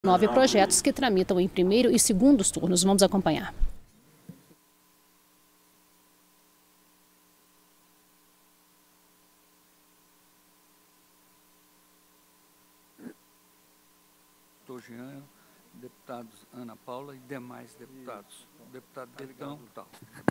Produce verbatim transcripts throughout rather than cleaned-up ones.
Nove projetos que tramitam em primeiro e segundo turnos. Vamos acompanhar. Doutor Jean, deputados Ana Paula e demais deputados. O deputado Betão. Tal.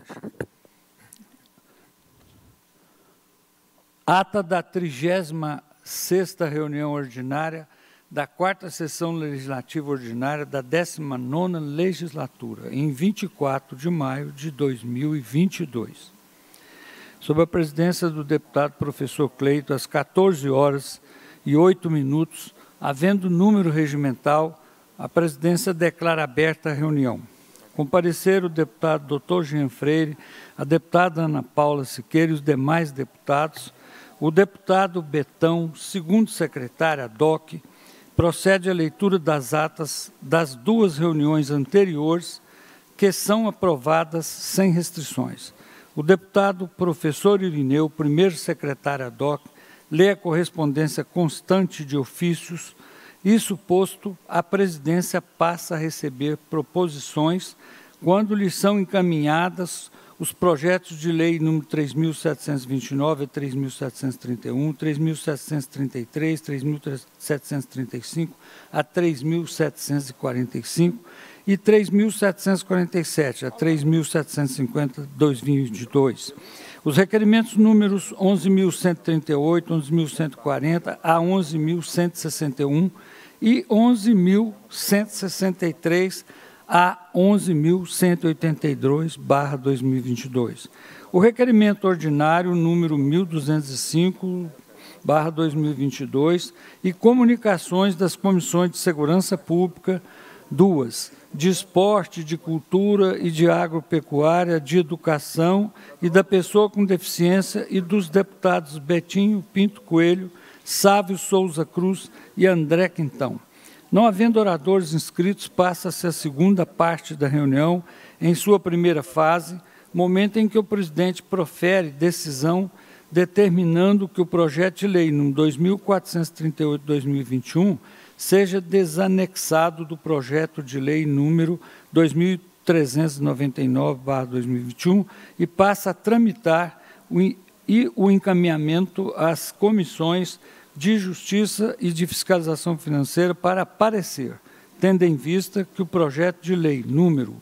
Ata da trigésima sexta reunião ordinária da quarta sessão legislativa ordinária da décima nona legislatura, em vinte e quatro de maio de dois mil e vinte e dois. Sob a presidência do deputado professor Cleito, às quatorze horas e oito minutos, havendo número regimental, a presidência declara aberta a reunião. Compareceram o deputado doutor Jean Freire, a deputada Ana Paula Siqueira e os demais deputados. O deputado Betão, segundo secretário ad hoc, procede à leitura das atas das duas reuniões anteriores, que são aprovadas sem restrições. O deputado professor Irineu, primeiro secretário ad hoc, lê a correspondência constante de ofícios. Isso posto, a presidência passa a receber proposições quando lhe são encaminhadas os projetos de lei número três mil setecentos e vinte e nove a três mil setecentos e trinta e um, três mil setecentos e trinta e três, três mil setecentos e trinta e cinco a três mil setecentos e quarenta e cinco e três mil setecentos e quarenta e sete a três mil setecentos e cinquenta, dois mil e vinte e dois. Os requerimentos números onze mil cento e trinta e oito, onze mil cento e quarenta a onze mil cento e sessenta e um e onze mil cento e sessenta e três a onze mil cento e oitenta e dois barra dois mil e vinte e dois. O requerimento ordinário número mil duzentos e cinco barra dois mil e vinte e dois e comunicações das comissões de segurança pública, duas, de esporte, de cultura e de agropecuária, de educação e da pessoa com deficiência e dos deputados Betinho Pinto Coelho, Sávio Souza Cruz e André Quintão. Não havendo oradores inscritos, passa-se a segunda parte da reunião, em sua primeira fase, momento em que o presidente profere decisão determinando que o projeto de lei número dois mil quatrocentos e trinta e oito barra dois mil e vinte e um seja desanexado do projeto de lei número dois mil trezentos e noventa e nove barra dois mil e vinte e um e passa a tramitar o, e o encaminhamento às comissões de Justiça e de Fiscalização Financeira para parecer, tendo em vista que o projeto de lei número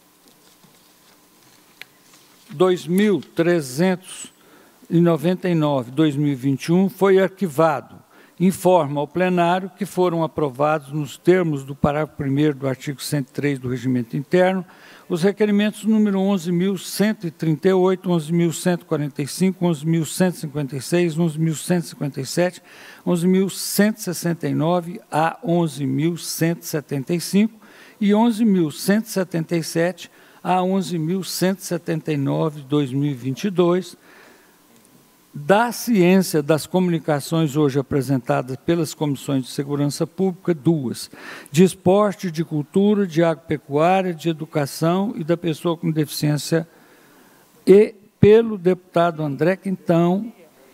dois mil trezentos e noventa e nove barra dois mil e vinte e um foi arquivado. Informa ao plenário que foram aprovados, nos termos do parágrafo primeiro do artigo cento e três do Regimento Interno, os requerimentos número onze mil cento e trinta e oito, onze mil cento e quarenta e cinco, onze mil cento e cinquenta e seis, onze mil cento e cinquenta e sete, onze mil cento e sessenta e nove a onze mil cento e setenta e cinco e onze mil cento e setenta e sete a onze mil cento e setenta e nove, dois mil e vinte e dois, da ciência das comunicações hoje apresentadas pelas comissões de segurança pública, duas, de esporte, de cultura, de agropecuária, de educação e da pessoa com deficiência, e pelo deputado André Quintão,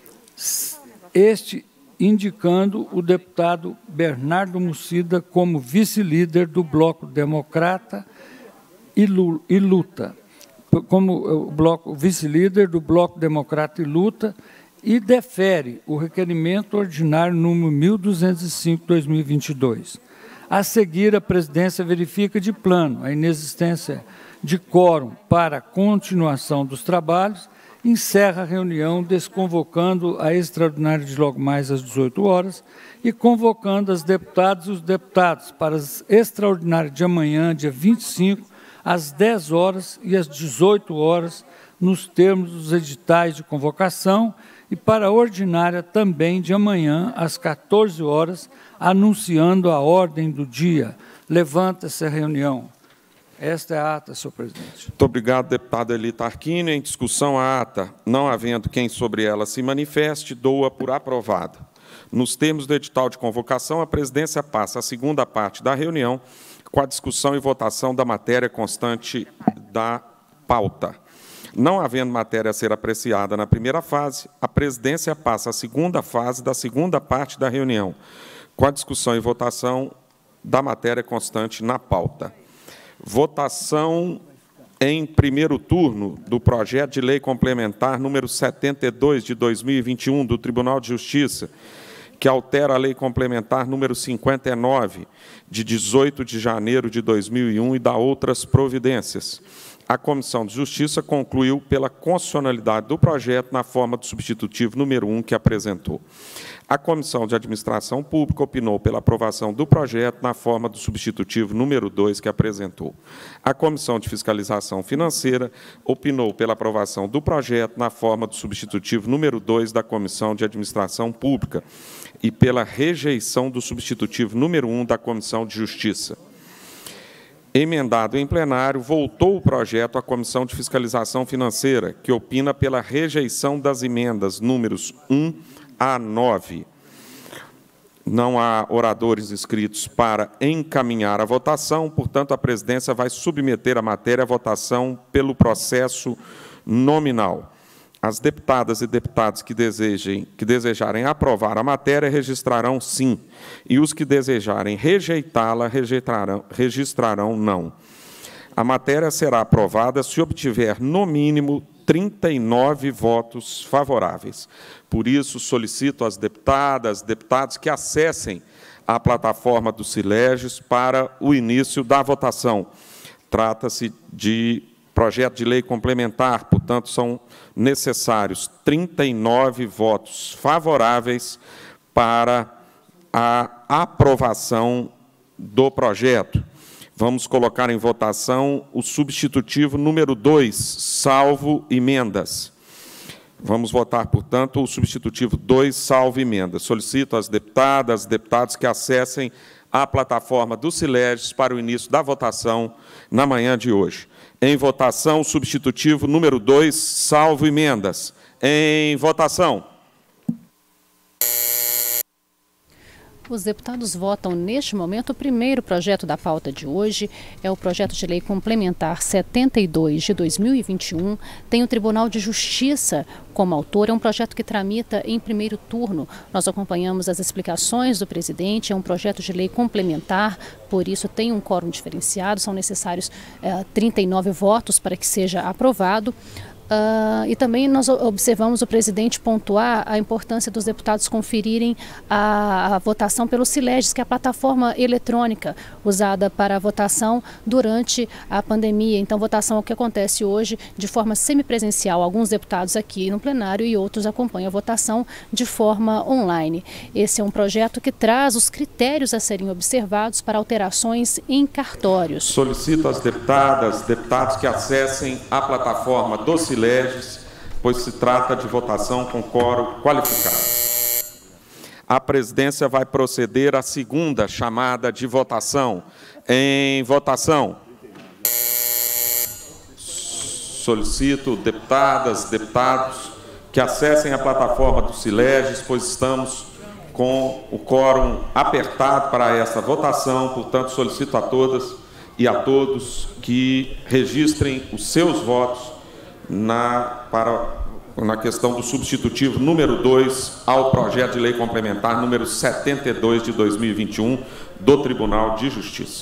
este indicando o deputado Bernardo Mucida como vice-líder do Bloco Democrata e Luta, como o bloco vice-líder do Bloco Democrata e Luta, e defere o requerimento ordinário número mil duzentos e cinco barra dois mil e vinte e dois. A seguir, a presidência verifica de plano a inexistência de quórum para a continuação dos trabalhos, encerra a reunião desconvocando a extraordinária de logo mais às dezoito horas e convocando as deputadas e os deputados para as extraordinárias de amanhã, dia vinte e cinco, às dez horas e às dezoito horas, nos termos dos editais de convocação, e para a ordinária também de amanhã, às quatorze horas, anunciando a ordem do dia. Levanta-se a reunião. Esta é a ata, senhor presidente. Muito obrigado, deputado Eli Tarquínio. Em discussão, a ata, não havendo quem sobre ela se manifeste, dou-a por aprovada. Nos termos do edital de convocação, a presidência passa a segunda parte da reunião, com a discussão e votação da matéria constante da pauta. Não havendo matéria a ser apreciada na primeira fase, a presidência passa à segunda fase da segunda parte da reunião, com a discussão e votação da matéria constante na pauta. Votação em primeiro turno do projeto de lei complementar número setenta e dois de dois mil e vinte e um do Tribunal de Justiça, que altera a lei complementar número cinquenta e nove de dezoito de janeiro de dois mil e um e dá outras providências. A Comissão de Justiça concluiu pela constitucionalidade do projeto na forma do substitutivo número um que apresentou. A Comissão de Administração Pública opinou pela aprovação do projeto na forma do substitutivo número dois que apresentou. A Comissão de Fiscalização Financeira opinou pela aprovação do projeto na forma do substitutivo número dois da Comissão de Administração Pública e pela rejeição do substitutivo número um da Comissão de Justiça. Emendado em plenário, voltou o projeto à Comissão de Fiscalização Financeira, que opina pela rejeição das emendas números um a nove. Não há oradores inscritos para encaminhar a votação, portanto, a presidência vai submeter a matéria à votação pelo processo nominal. As deputadas e deputados que, desejem, que desejarem aprovar a matéria registrarão sim, e os que desejarem rejeitá-la registrarão, registrarão não. A matéria será aprovada se obtiver, no mínimo, trinta e nove votos favoráveis. Por isso, solicito às deputadas, deputados que acessem a plataforma do Sileges para o início da votação. Trata-se de projeto de lei complementar, portanto, são necessários trinta e nove votos favoráveis para a aprovação do projeto. Vamos colocar em votação o substitutivo número dois, salvo emendas. Vamos votar, portanto, o substitutivo dois, salvo emendas. Solicito às deputadas, deputados que acessem a plataforma do Sileges para o início da votação na manhã de hoje. Em votação, substitutivo número dois, salvo emendas. Em votação. Os deputados votam neste momento o primeiro projeto da pauta de hoje, é o projeto de lei complementar setenta e dois de dois mil e vinte e um, tem o Tribunal de Justiça como autor, é um projeto que tramita em primeiro turno. Nós acompanhamos as explicações do presidente, é um projeto de lei complementar, por isso tem um quórum diferenciado, são necessários é, trinta e nove votos para que seja aprovado. Uh, e também nós observamos o presidente pontuar a importância dos deputados conferirem a, a votação pelo Sileges, que é a plataforma eletrônica usada para a votação durante a pandemia. Então, votação é o que acontece hoje de forma semipresencial. Alguns deputados aqui no plenário e outros acompanham a votação de forma online. Esse é um projeto que traz os critérios a serem observados para alterações em cartórios. Solicito às deputadas, deputados que acessem a plataforma do Sileges, pois se trata de votação com quórum qualificado. A presidência vai proceder à segunda chamada de votação. Em votação. Solicito deputadas, deputados que acessem a plataforma do Sileges, pois estamos com o quórum apertado para essa votação, portanto, solicito a todas e a todos que registrem os seus votos Na, para, na questão do substitutivo número dois ao projeto de lei complementar número setenta e dois de dois mil e vinte e um do Tribunal de Justiça.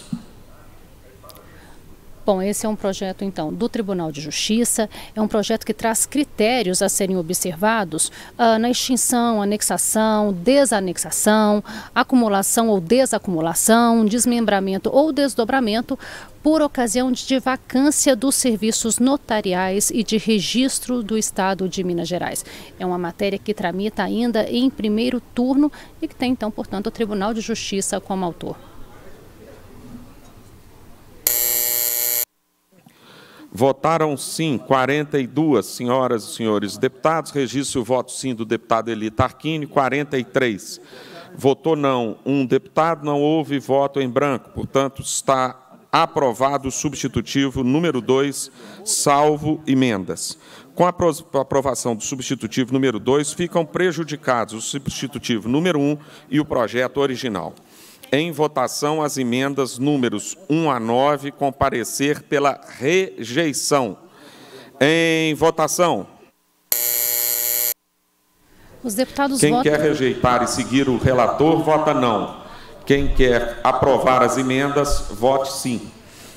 Bom, esse é um projeto, então, do Tribunal de Justiça, é um projeto que traz critérios a serem observados uh, na extinção, anexação, desanexação, acumulação ou desacumulação, desmembramento ou desdobramento por ocasião de vacância dos serviços notariais e de registro do Estado de Minas Gerais. É uma matéria que tramita ainda em primeiro turno e que tem, então, portanto, o Tribunal de Justiça como autor. Votaram sim quarenta e duas senhoras e senhores deputados. Registre o voto sim do deputado Eli Tarquini, quarenta e três. Votou não um deputado, não houve voto em branco. Portanto, está aprovado o substitutivo número dois, salvo emendas. Com a aprovação do substitutivo número dois, ficam prejudicados o substitutivo número um e o projeto original. Em votação, as emendas números um a nove, com parecer pela rejeição. Em votação. Os deputados Quem votam... quer rejeitar e seguir o relator, vota não. Quem quer aprovar as emendas, vote sim.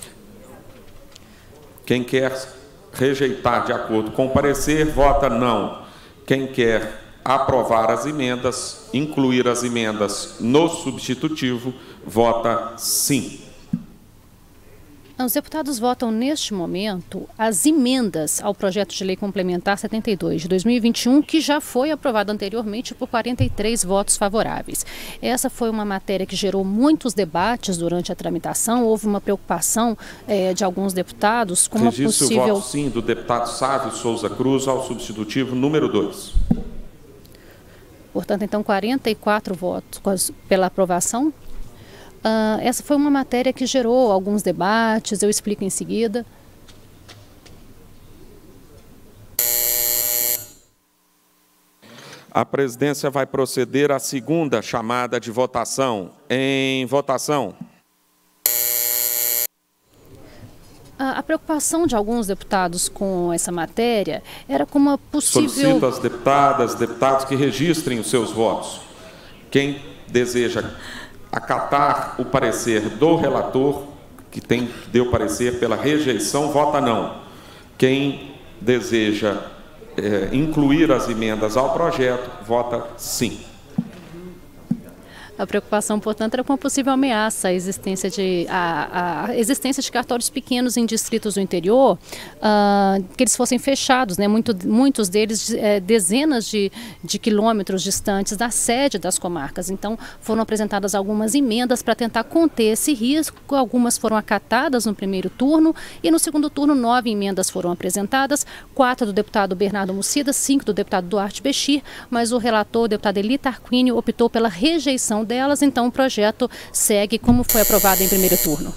Quem quer rejeitar de acordo com o parecer, vota não. Quem quer aprovar as emendas, incluir as emendas no substitutivo, vota sim. Os deputados votam neste momento as emendas ao projeto de lei complementar setenta e dois de dois mil e vinte e um, que já foi aprovado anteriormente por quarenta e três votos favoráveis. Essa foi uma matéria que gerou muitos debates durante a tramitação. Houve uma preocupação eh, de alguns deputados com uma Registro possível... o voto sim do deputado Sávio Souza Cruz ao substitutivo número dois. Portanto, então, quarenta e quatro votos pela aprovação. Uh, essa foi uma matéria que gerou alguns debates, eu explico em seguida. A presidência vai proceder à segunda chamada de votação. Em votação. A, a preocupação de alguns deputados com essa matéria era com uma possível... Solicito às deputadas, deputados que registrem os seus votos. Quem deseja acatar o parecer do relator, que tem que deu parecer pela rejeição, vota não. Quem deseja é, incluir as emendas ao projeto, vota sim. A preocupação, portanto, era com a possível ameaça à existência de, a, a existência de cartórios pequenos em distritos do interior, uh, que eles fossem fechados, né? Muito, muitos deles é, dezenas de, de quilômetros distantes da sede das comarcas. Então, foram apresentadas algumas emendas para tentar conter esse risco. Algumas foram acatadas no primeiro turno e no segundo turno nove emendas foram apresentadas, quatro do deputado Bernardo Mucida, cinco do deputado Duarte Bechir, mas o relator, o deputado Eli Tarquínio, optou pela rejeição delas, então o projeto segue como foi aprovado em primeiro turno.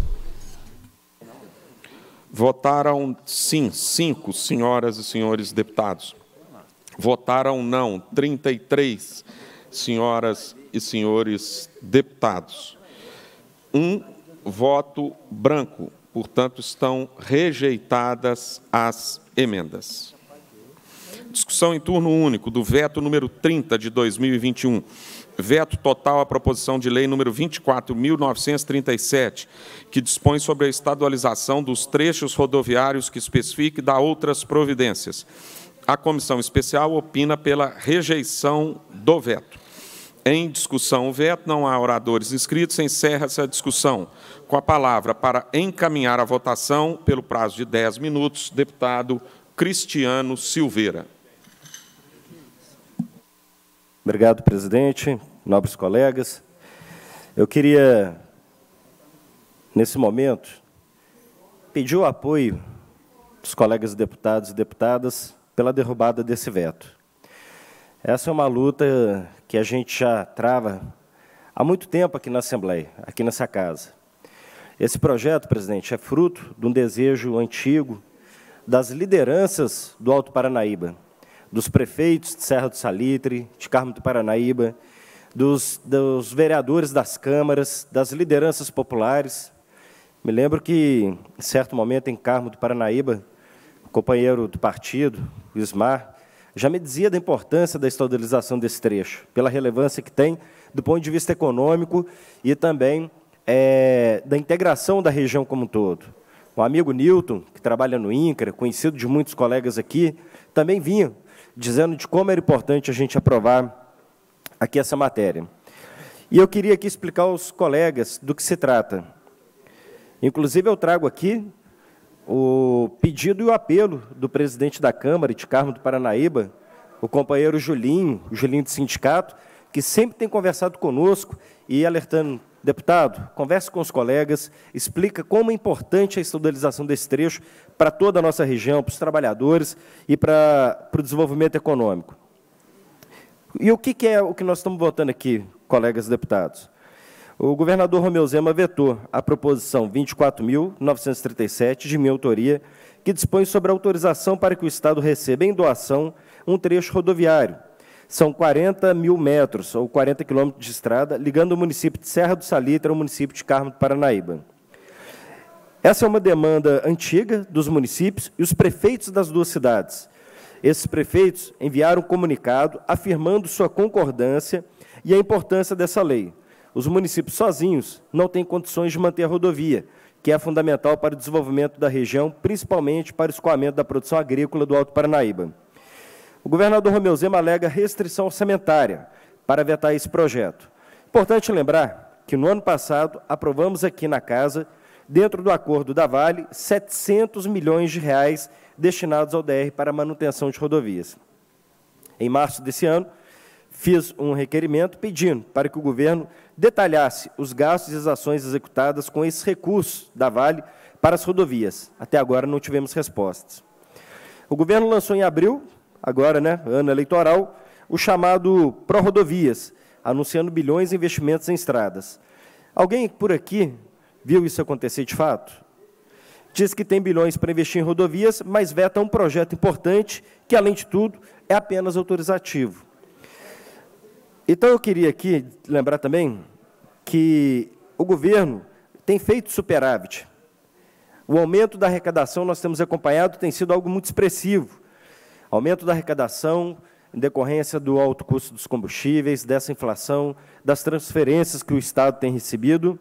Votaram sim, cinco senhoras e senhores deputados. Votaram não, trinta e três senhoras e senhores deputados. Um voto branco, portanto, estão rejeitadas as emendas. Discussão em turno único do veto número trinta de dois mil e vinte e um. Veto total à proposição de lei número vinte e quatro mil novecentos e trinta e sete, que dispõe sobre a estadualização dos trechos rodoviários que especifique e dá outras providências. A comissão especial opina pela rejeição do veto. Em discussão o veto, não há oradores inscritos, encerra-se a discussão. Com a palavra para encaminhar a votação, pelo prazo de dez minutos, deputado Cristiano Silveira. Obrigado, presidente, nobres colegas. Eu queria, nesse momento, pedir o apoio dos colegas deputados e deputadas pela derrubada desse veto. Essa é uma luta que a gente já trava há muito tempo aqui na Assembleia, aqui nessa casa. Esse projeto, presidente, é fruto de um desejo antigo das lideranças do Alto Paranaíba, dos prefeitos de Serra do Salitre, de Carmo do Paranaíba, dos, dos vereadores das câmaras, das lideranças populares. Me lembro que, em certo momento, em Carmo do Paranaíba, o companheiro do partido, o Ismar, já me dizia da importância da estadualização desse trecho, pela relevância que tem do ponto de vista econômico e também é, da integração da região como um todo. O amigo Newton, que trabalha no INCRA, conhecido de muitos colegas aqui, também vinha dizendo de como era importante a gente aprovar aqui essa matéria. E eu queria aqui explicar aos colegas do que se trata. Inclusive, eu trago aqui o pedido e o apelo do presidente da Câmara de Carmo do Paranaíba, o companheiro Julinho, o Julinho do sindicato, que sempre tem conversado conosco e alertando, deputado, converse com os colegas, explica como é importante a estadualização desse trecho para toda a nossa região, para os trabalhadores e para, para o desenvolvimento econômico. E o que, que é o que nós estamos votando aqui, colegas deputados? O governador Romeu Zema vetou a proposição vinte e quatro mil novecentos e trinta e sete, de minha autoria, que dispõe sobre a autorização para que o Estado receba em doação um trecho rodoviário. São quarenta mil metros, ou quarenta quilômetros de estrada, ligando o município de Serra do Salitre ao município de Carmo do Paranaíba. Essa é uma demanda antiga dos municípios e os prefeitos das duas cidades. Esses prefeitos enviaram um comunicado afirmando sua concordância e a importância dessa lei. Os municípios sozinhos não têm condições de manter a rodovia, que é fundamental para o desenvolvimento da região, principalmente para o escoamento da produção agrícola do Alto Paranaíba. O governador Romeu Zema alega restrição orçamentária para vetar esse projeto. Importante lembrar que, no ano passado, aprovamos aqui na Casa, dentro do acordo da Vale, setecentos milhões de reais destinados ao D R para manutenção de rodovias. Em março desse ano, fiz um requerimento pedindo para que o governo detalhasse os gastos e as ações executadas com esses recursos da Vale para as rodovias. Até agora não tivemos respostas. O governo lançou em abril, agora, né, ano eleitoral, o chamado Pró-Rodovias, anunciando bilhões em investimentos em estradas. Alguém por aqui viu isso acontecer de fato? Diz que tem bilhões para investir em rodovias, mas veta um projeto importante que, além de tudo, é apenas autorizativo. Então, eu queria aqui lembrar também que o governo tem feito superávit. O aumento da arrecadação, nós temos acompanhado, tem sido algo muito expressivo. Aumento da arrecadação em decorrência do alto custo dos combustíveis, dessa inflação, das transferências que o Estado tem recebido.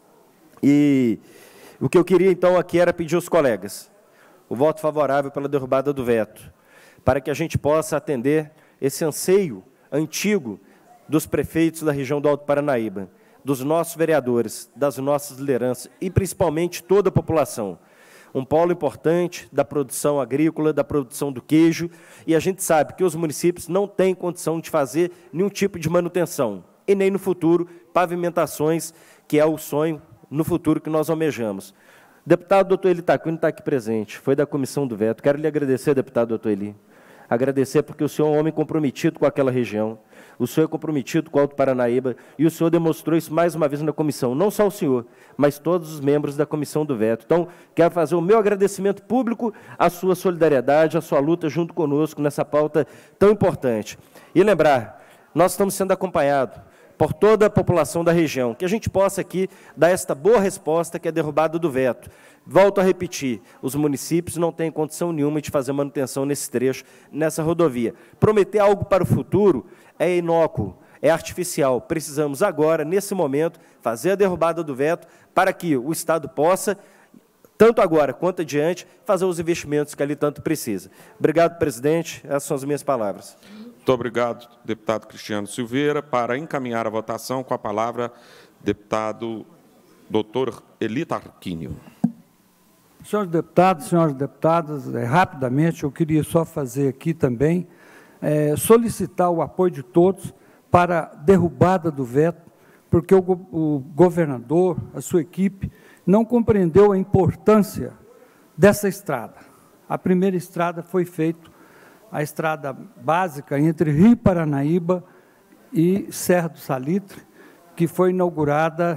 E o que eu queria, então, aqui era pedir aos colegas o voto favorável pela derrubada do veto, para que a gente possa atender esse anseio antigo dos prefeitos da região do Alto Paranaíba, dos nossos vereadores, das nossas lideranças e, principalmente, toda a população. Um polo importante da produção agrícola, da produção do queijo, e a gente sabe que os municípios não têm condição de fazer nenhum tipo de manutenção, e nem no futuro, pavimentações, que é o sonho no futuro que nós almejamos. Deputado doutor Eli Tarquínio está aqui presente, foi da comissão do veto. Quero lhe agradecer, deputado doutor Eli. Agradecer porque o senhor é um homem comprometido com aquela região, o senhor é comprometido com o Alto Paranaíba, e o senhor demonstrou isso mais uma vez na comissão, não só o senhor, mas todos os membros da comissão do veto. Então, quero fazer o meu agradecimento público à sua solidariedade, à sua luta junto conosco nessa pauta tão importante. E lembrar, nós estamos sendo acompanhados por toda a população da região, que a gente possa aqui dar esta boa resposta que é a derrubada do veto. Volto a repetir, os municípios não têm condição nenhuma de fazer manutenção nesse trecho, nessa rodovia. Prometer algo para o futuro é inócuo, é artificial. Precisamos agora, nesse momento, fazer a derrubada do veto para que o Estado possa, tanto agora quanto adiante, fazer os investimentos que ali tanto precisa. Obrigado, presidente. Essas são as minhas palavras. Muito obrigado, deputado Cristiano Silveira. Para encaminhar a votação, com a palavra, deputado doutor Eli Tarquínio. Senhores deputados, senhoras deputadas, é, rapidamente, eu queria só fazer aqui também, é, solicitar o apoio de todos para a derrubada do veto, porque o, o governador, a sua equipe, não compreendeu a importância dessa estrada. A primeira estrada foi feita, a estrada básica entre Rio Paranaíba e Serra do Salitre, que foi inaugurada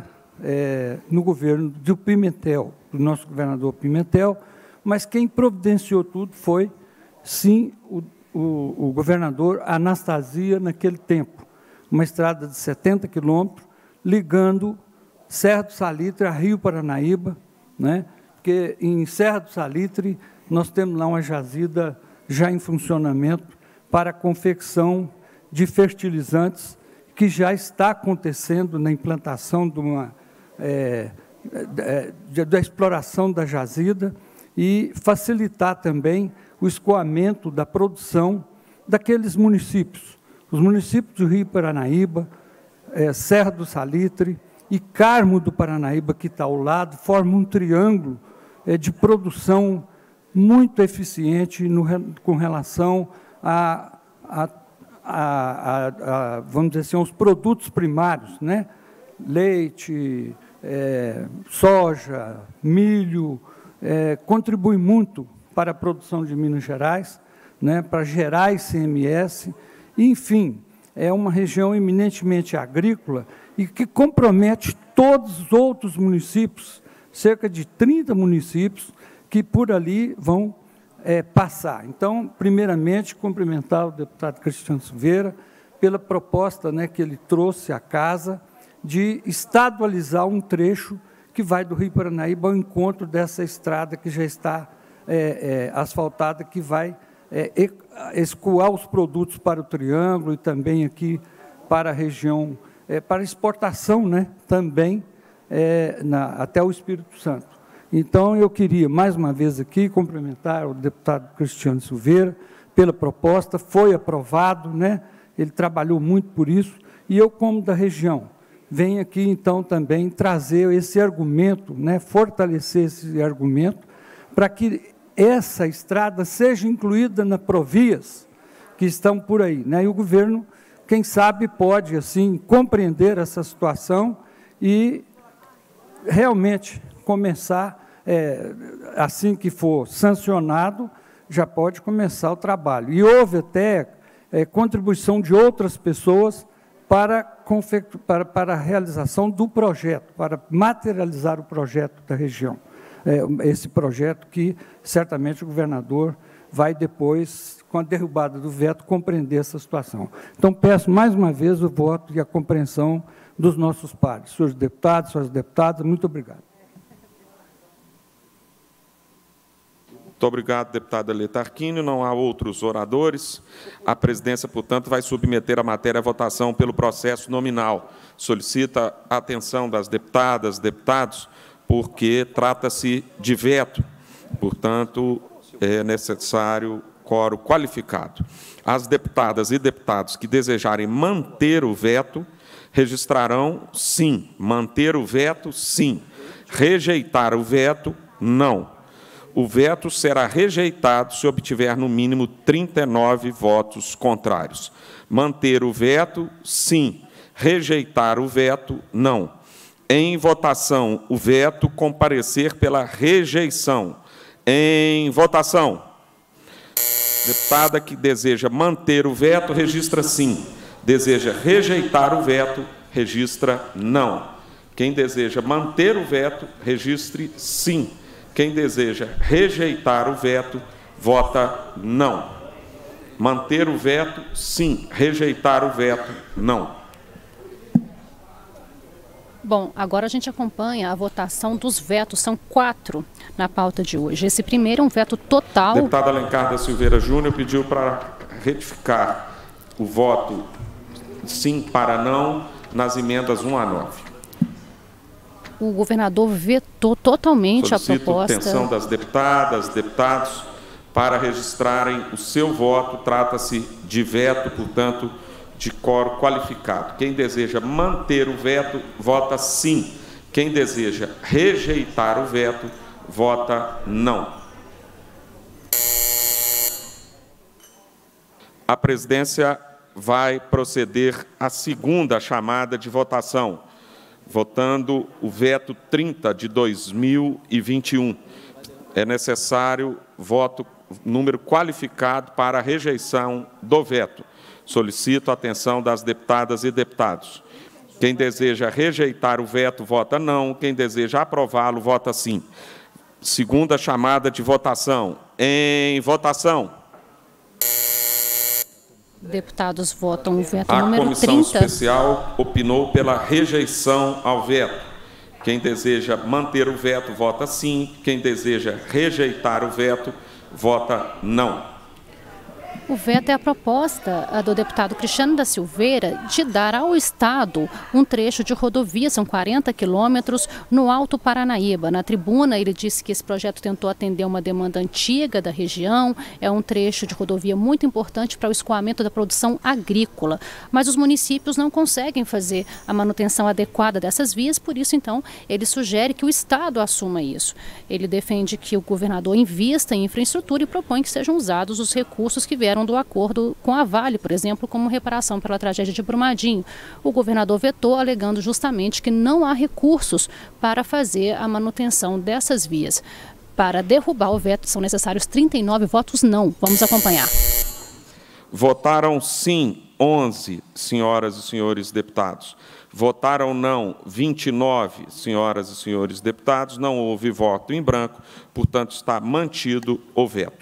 é, no governo do Pimentel, do nosso governador Pimentel, mas quem providenciou tudo foi, sim, o, o, o governador Anastasia, naquele tempo. Uma estrada de setenta quilômetros, ligando Serra do Salitre a Rio Paranaíba, né? Porque em Serra do Salitre nós temos lá uma jazida já em funcionamento para a confecção de fertilizantes, que já está acontecendo na implantação de uma, é, é, da exploração da jazida e facilitar também o escoamento da produção daqueles municípios. Os municípios do Rio Paranaíba, é, Serra do Salitre e Carmo do Paranaíba, que está ao lado, formam um triângulo é, de produção muito eficiente no, com relação a, a, a, a, a, vamos dizer assim, aos produtos primários, né? Leite, é, soja, milho, é, contribui muito para a produção de Minas Gerais, né? Para gerar I C M S, enfim, é uma região eminentemente agrícola e que compromete todos os outros municípios, cerca de trinta municípios, que por ali vão é, passar. Então, primeiramente, cumprimentar o deputado Cristiano Silveira pela proposta, né, que ele trouxe à casa de estadualizar um trecho que vai do Rio Paranaíba ao encontro dessa estrada que já está é, é, asfaltada, que vai é, escoar os produtos para o Triângulo e também aqui para a região é, para exportação, né, também é, na, até o Espírito Santo. Então, eu queria, mais uma vez aqui, cumprimentar o deputado Cristiano Silveira pela proposta, foi aprovado, né, ele trabalhou muito por isso, e eu, como da região, venho aqui, então, também trazer esse argumento, né, fortalecer esse argumento, para que essa estrada seja incluída na Provias que estão por aí, né, e o governo, quem sabe, pode, assim, compreender essa situação e realmente começar, é, assim que for sancionado, já pode começar o trabalho. E houve até é, contribuição de outras pessoas para, para, para a realização do projeto, para materializar o projeto da região. É, esse projeto que, certamente, o governador vai depois, com a derrubada do veto, compreender essa situação. Então, peço mais uma vez o voto e a compreensão dos nossos pares. Senhores deputados, senhoras deputadas, muito obrigado. Muito obrigado, deputada Letarquini. Não há outros oradores. A presidência, portanto, vai submeter a matéria à votação pelo processo nominal. Solicita a atenção das deputadas, deputados, porque trata-se de veto. Portanto, é necessário quórum qualificado. As deputadas e deputados que desejarem manter o veto, registrarão sim. Manter o veto, sim. Rejeitar o veto, não. O veto será rejeitado se obtiver, no mínimo, trinta e nove votos contrários. Manter o veto, sim. Rejeitar o veto, não. Em votação, o veto, comparecer pela rejeição. Em votação. Deputada que deseja manter o veto, registra sim. Deseja rejeitar o veto, registra não. Quem deseja manter o veto, registre sim. Quem deseja rejeitar o veto, vota não. Manter o veto, sim. Rejeitar o veto, não. Bom, agora a gente acompanha a votação dos vetos. São quatro na pauta de hoje. Esse primeiro é um veto total. Deputado Alencar da Silveira Júnior pediu para retificar o voto sim para não nas emendas um a nove. O governador vetou totalmente Solicito a proposta. atenção das deputadas, deputados, para registrarem o seu voto. Trata-se de veto, portanto, de quórum qualificado. Quem deseja manter o veto, vota sim. Quem deseja rejeitar o veto, vota não. A presidência vai proceder à segunda chamada de votação, votando o veto trinta de dois mil e vinte e um. É necessário voto, número qualificado para a rejeição do veto. Solicito a atenção das deputadas e deputados. Quem deseja rejeitar o veto, vota não. Quem deseja aprová-lo, vota sim. Segunda chamada de votação. Em votação. Deputados votam o veto A número comissão trinta. especial opinou pela rejeição ao veto. Quem deseja manter o veto, vota sim. Quem deseja rejeitar o veto, vota não. O veto é a proposta do deputado Cristiano da Silveira de dar ao Estado um trecho de rodovia, são quarenta quilômetros, no Alto Paranaíba. Na tribuna, ele disse que esse projeto tentou atender uma demanda antiga da região, é um trecho de rodovia muito importante para o escoamento da produção agrícola. Mas os municípios não conseguem fazer a manutenção adequada dessas vias, por isso, então, ele sugere que o Estado assuma isso. Ele defende que o governador invista em infraestrutura e propõe que sejam usados os recursos que vieram do acordo com a Vale, por exemplo, como reparação pela tragédia de Brumadinho. O governador vetou, alegando justamente que não há recursos para fazer a manutenção dessas vias. Para derrubar o veto, são necessários trinta e nove votos não. Vamos acompanhar. Votaram sim onze, senhoras e senhores deputados. Votaram não vinte e nove, senhoras e senhores deputados. Não houve voto em branco, portanto, está mantido o veto.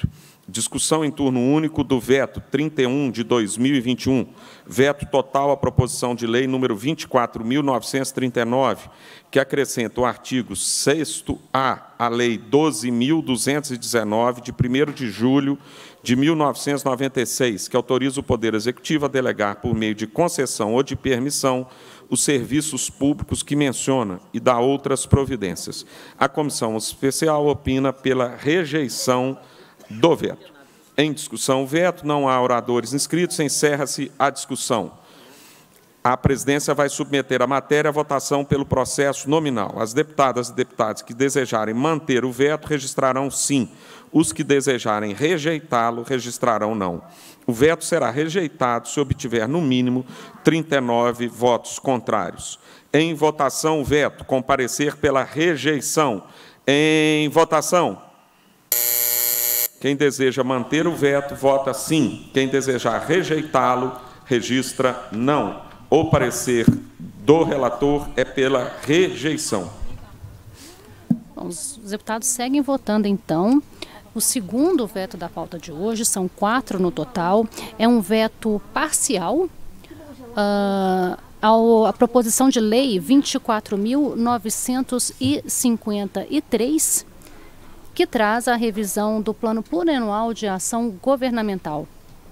Discussão em turno único do veto trinta e um de dois mil e vinte e um, veto total à proposição de lei número vinte e quatro mil novecentos e trinta e nove, que acrescenta o artigo sexto A à Lei doze mil duzentos e dezenove, de primeiro de julho de mil novecentos e noventa e seis, que autoriza o Poder Executivo a delegar, por meio de concessão ou de permissão, os serviços públicos que menciona e dá outras providências. A comissão especial opina pela rejeição do veto. Em discussão o veto, não há oradores inscritos, encerra-se a discussão. A presidência vai submeter a matéria à votação pelo processo nominal. As deputadas e deputados que desejarem manter o veto registrarão sim. Os que desejarem rejeitá-lo registrarão não. O veto será rejeitado se obtiver, no mínimo, trinta e nove votos contrários. Em votação, o veto. Comparecer pela rejeição. Em votação. Quem deseja manter o veto, vota sim. Quem desejar rejeitá-lo, registra não. O parecer do relator é pela rejeição. Bom, os deputados seguem votando, então. O segundo veto da pauta de hoje, são quatro no total, é um veto parcial uh, ao, à proposição de lei vinte e quatro mil novecentos e cinquenta e três, que traz a revisão do Plano Plurianual de Ação Governamental.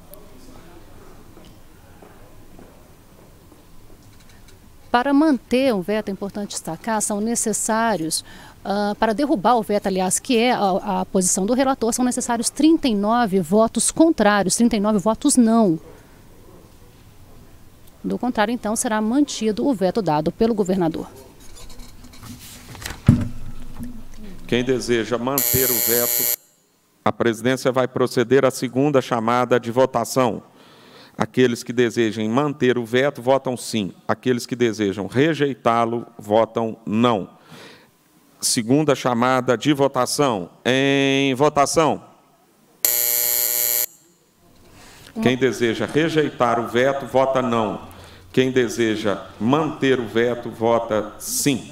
Para manter o veto, é importante destacar, são necessários, uh, para derrubar o veto, aliás, que é a, a posição do relator, são necessários trinta e nove votos contrários, trinta e nove votos não. Do contrário, então, será mantido o veto dado pelo governador. Quem deseja manter o veto, a presidência vai proceder à segunda chamada de votação. Aqueles que desejem manter o veto, votam sim. Aqueles que desejam rejeitá-lo, votam não. Segunda chamada de votação. Em votação. Quem deseja rejeitar o veto, vota não. Quem deseja manter o veto, vota sim.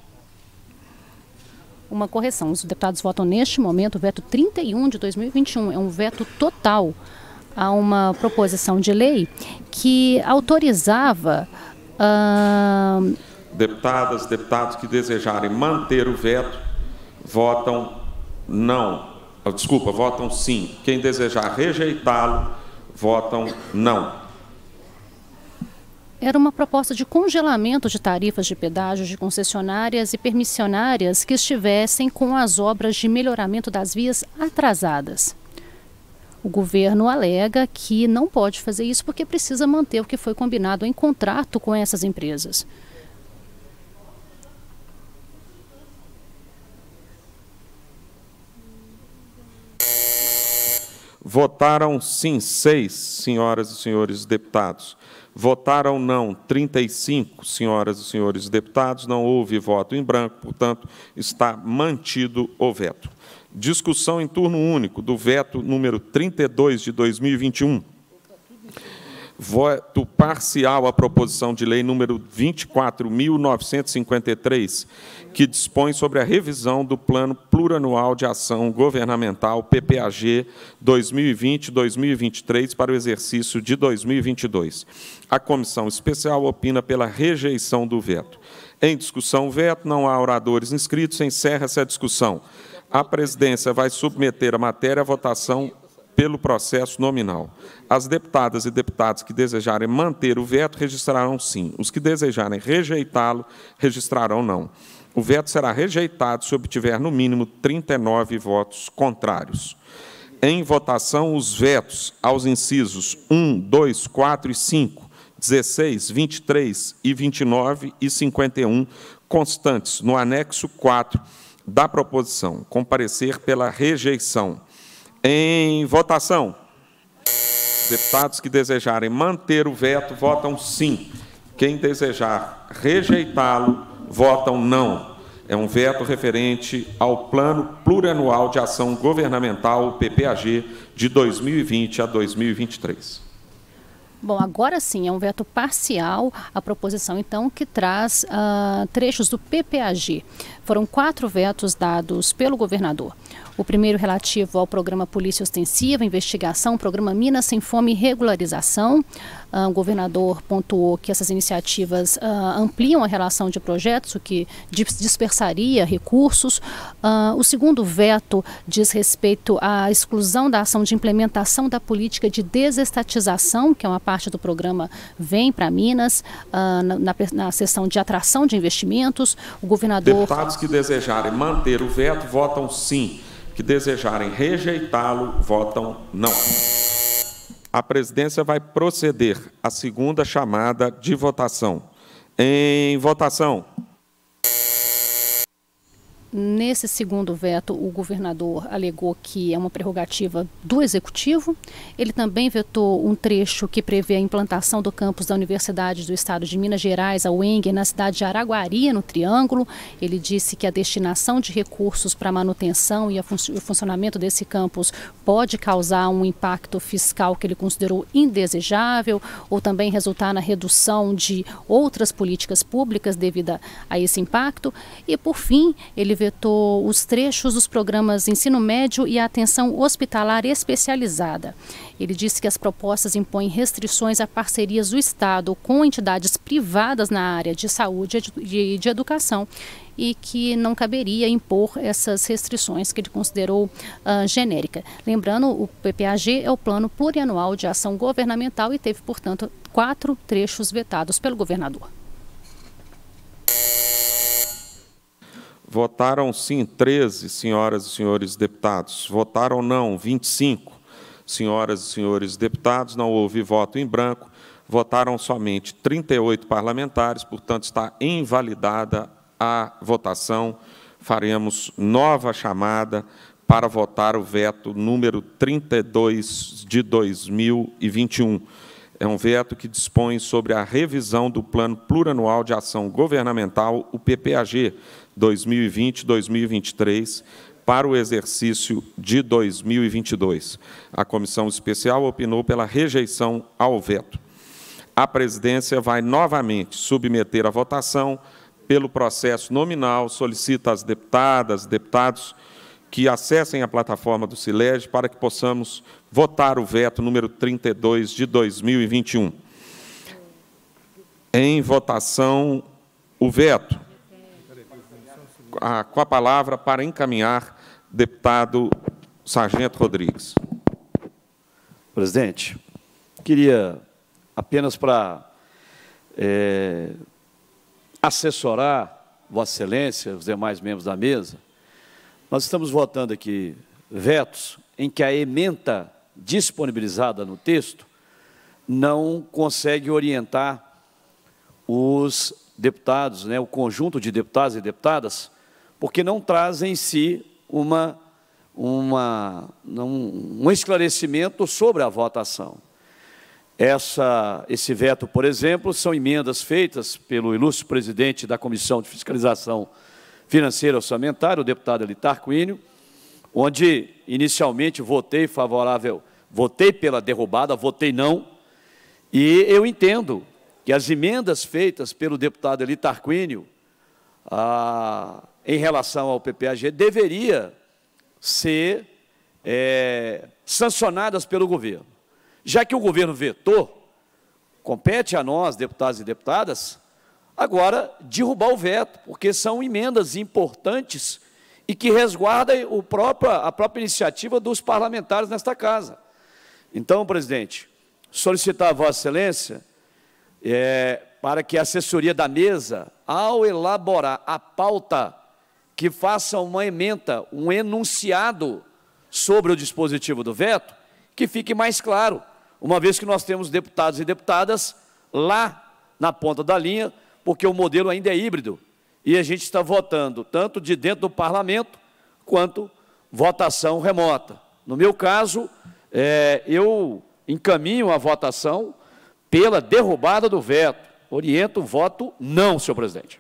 Uma correção, os deputados votam neste momento o veto trinta e um de dois mil e vinte e um, é um veto total a uma proposição de lei que autorizava... Uh... Deputadas, deputados que desejarem manter o veto, votam não. Desculpa, votam sim. Quem desejar rejeitá-lo, votam não. Era uma proposta de congelamento de tarifas de pedágio de concessionárias e permissionárias que estivessem com as obras de melhoramento das vias atrasadas. O governo alega que não pode fazer isso porque precisa manter o que foi combinado em contrato com essas empresas. Votaram sim seis, senhoras e senhores deputados. Votaram não trinta e cinco, senhoras e senhores deputados. Não houve voto em branco, portanto, está mantido o veto. Discussão em turno único do veto número trinta e dois de dois mil e vinte e um. Voto parcial à proposição de lei número vinte e quatro mil novecentos e cinquenta e três, que dispõe sobre a revisão do Plano Plurianual de Ação Governamental, P P A G, dois mil e vinte a dois mil e vinte e três, para o exercício de dois mil e vinte e dois. A comissão especial opina pela rejeição do veto. Em discussão o veto, não há oradores inscritos, encerra-se a discussão. A presidência vai submeter a matéria à votação pelo processo nominal. As deputadas e deputados que desejarem manter o veto registrarão sim. Os que desejarem rejeitá-lo registrarão não. O veto será rejeitado se obtiver, no mínimo, trinta e nove votos contrários. Em votação, os vetos aos incisos um, dois, quatro e cinco, dezesseis, vinte e três e vinte e nove e cinquenta e um, constantes no anexo quatro da proposição. Comparecer pela rejeição. Em votação, deputados que desejarem manter o veto, votam sim. Quem desejar rejeitá-lo, votam não. É um veto referente ao Plano Plurianual de Ação Governamental, o P P A G, de dois mil e vinte a dois mil e vinte e três. Bom, agora sim, é um veto parcial a proposição, então, que traz uh, trechos do P P A G. Foram quatro vetos dados pelo governador. O primeiro relativo ao programa Polícia Ostensiva, Investigação, programa Minas Sem Fome e Regularização. Uh, o governador pontuou que essas iniciativas uh, ampliam a relação de projetos, o que dispersaria recursos. Uh, o segundo veto diz respeito à exclusão da ação de implementação da política de desestatização, que é uma parte do programa Vem para Minas, uh, na, na, na seção de atração de investimentos. O governador... Deputados que desejarem manter o veto votam sim. Que desejarem rejeitá-lo, votam não. A presidência vai proceder à segunda chamada de votação. Em votação. Nesse segundo veto, o governador alegou que é uma prerrogativa do Executivo. Ele também vetou um trecho que prevê a implantação do campus da Universidade do Estado de Minas Gerais, a U E N G, na cidade de Araguari, no Triângulo. Ele disse que a destinação de recursos para a manutenção e fun o funcionamento desse campus pode causar um impacto fiscal que ele considerou indesejável, ou também resultar na redução de outras políticas públicas devido a, a esse impacto. E, por fim, ele vetou os trechos dos programas Ensino Médio e Atenção Hospitalar Especializada. Ele disse que as propostas impõem restrições a parcerias do Estado com entidades privadas na área de saúde e de, de educação, e que não caberia impor essas restrições que ele considerou uh, genérica. Lembrando, o P P A G é o Plano Plurianual de Ação Governamental e teve, portanto, quatro trechos vetados pelo governador. Votaram sim treze, senhoras e senhores deputados. Votaram não vinte e cinco, senhoras e senhores deputados. Não houve voto em branco. Votaram somente trinta e oito parlamentares, portanto, está invalidada a votação. Faremos nova chamada para votar o veto número trinta e dois de dois mil e vinte e um. É um veto que dispõe sobre a revisão do Plano Plurianual de Ação Governamental, o P P A G, dois mil e vinte a dois mil e vinte e três, para o exercício de dois mil e vinte e dois. A comissão especial opinou pela rejeição ao veto. A presidência vai novamente submeter à votação pelo processo nominal, solicita às deputadas, deputados, que acessem a plataforma do Silege para que possamos votar o veto número trinta e dois de dois mil e vinte e um. Em votação, o veto. Com a palavra para encaminhar, deputado Sargento Rodrigues. Presidente, queria apenas para é, assessorar Vossa Excelência, os demais membros da mesa. Nós estamos votando aqui vetos em que a ementa disponibilizada no texto não consegue orientar os deputados, né, o conjunto de deputados e deputadas, porque não traz em si uma, uma, um, um esclarecimento sobre a votação. Essa, esse veto, por exemplo, são emendas feitas pelo ilustre presidente da Comissão de Fiscalização Financeira e Orçamentária, o deputado Eli Tarquínio, onde inicialmente votei favorável, votei pela derrubada, votei não, e eu entendo que as emendas feitas pelo deputado Eli Tarquínio, ah, em relação ao P P A G, deveria ser é, sancionadas pelo governo. Já que o governo vetou, compete a nós, deputados e deputadas, agora derrubar o veto, porque são emendas importantes e que resguardam o próprio, a própria iniciativa dos parlamentares nesta casa. Então, presidente, solicitar a Vossa Excelência é, para que a assessoria da mesa, ao elaborar a pauta, que faça uma ementa, um enunciado sobre o dispositivo do veto, que fique mais claro, uma vez que nós temos deputados e deputadas lá na ponta da linha, porque o modelo ainda é híbrido, e a gente está votando tanto de dentro do parlamento, quanto votação remota. No meu caso, é, eu encaminho a votação pela derrubada do veto. Oriento o voto não, senhor presidente.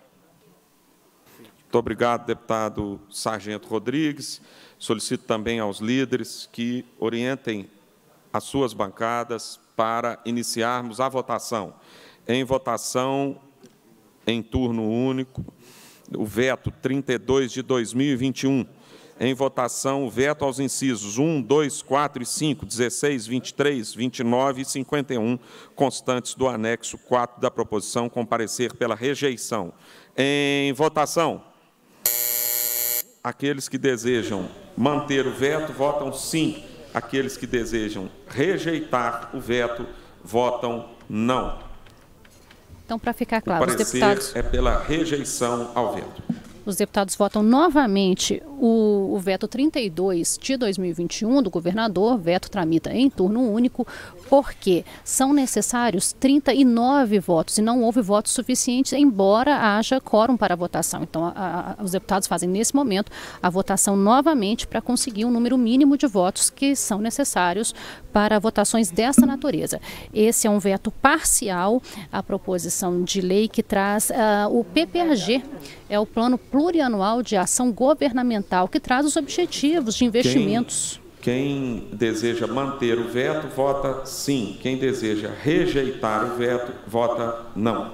Muito obrigado, deputado Sargento Rodrigues. Solicito também aos líderes que orientem as suas bancadas para iniciarmos a votação. Em votação, em turno único, o veto trinta e dois de dois mil e vinte e um. Em votação, o veto aos incisos um, dois, quatro e cinco, dezesseis, vinte e três, vinte e nove e cinquenta e um, constantes do anexo quatro da proposição, com parecer pela rejeição. Em votação, aqueles que desejam manter o veto, votam sim. Aqueles que desejam rejeitar o veto, votam não. Então, para ficar claro, o parecer os deputados... é pela rejeição ao veto. Os deputados votam novamente o, o veto trinta e dois de dois mil e vinte e um do governador, veto tramita em turno único, porque são necessários trinta e nove votos e não houve votos suficientes, embora haja quórum para a votação. Então, a, a, os deputados fazem, nesse momento, a votação novamente para conseguir um número mínimo de votos que são necessários para votações dessa natureza. Esse é um veto parcial à proposição de lei que traz uh, o P P A G, é o Plano Plurianual de Ação Governamental, que traz os objetivos de investimentos. Quem, quem deseja manter o veto, vota sim. Quem deseja rejeitar o veto, vota não.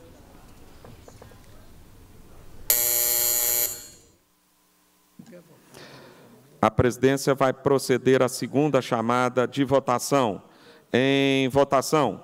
A presidência vai proceder à segunda chamada de votação. Em votação.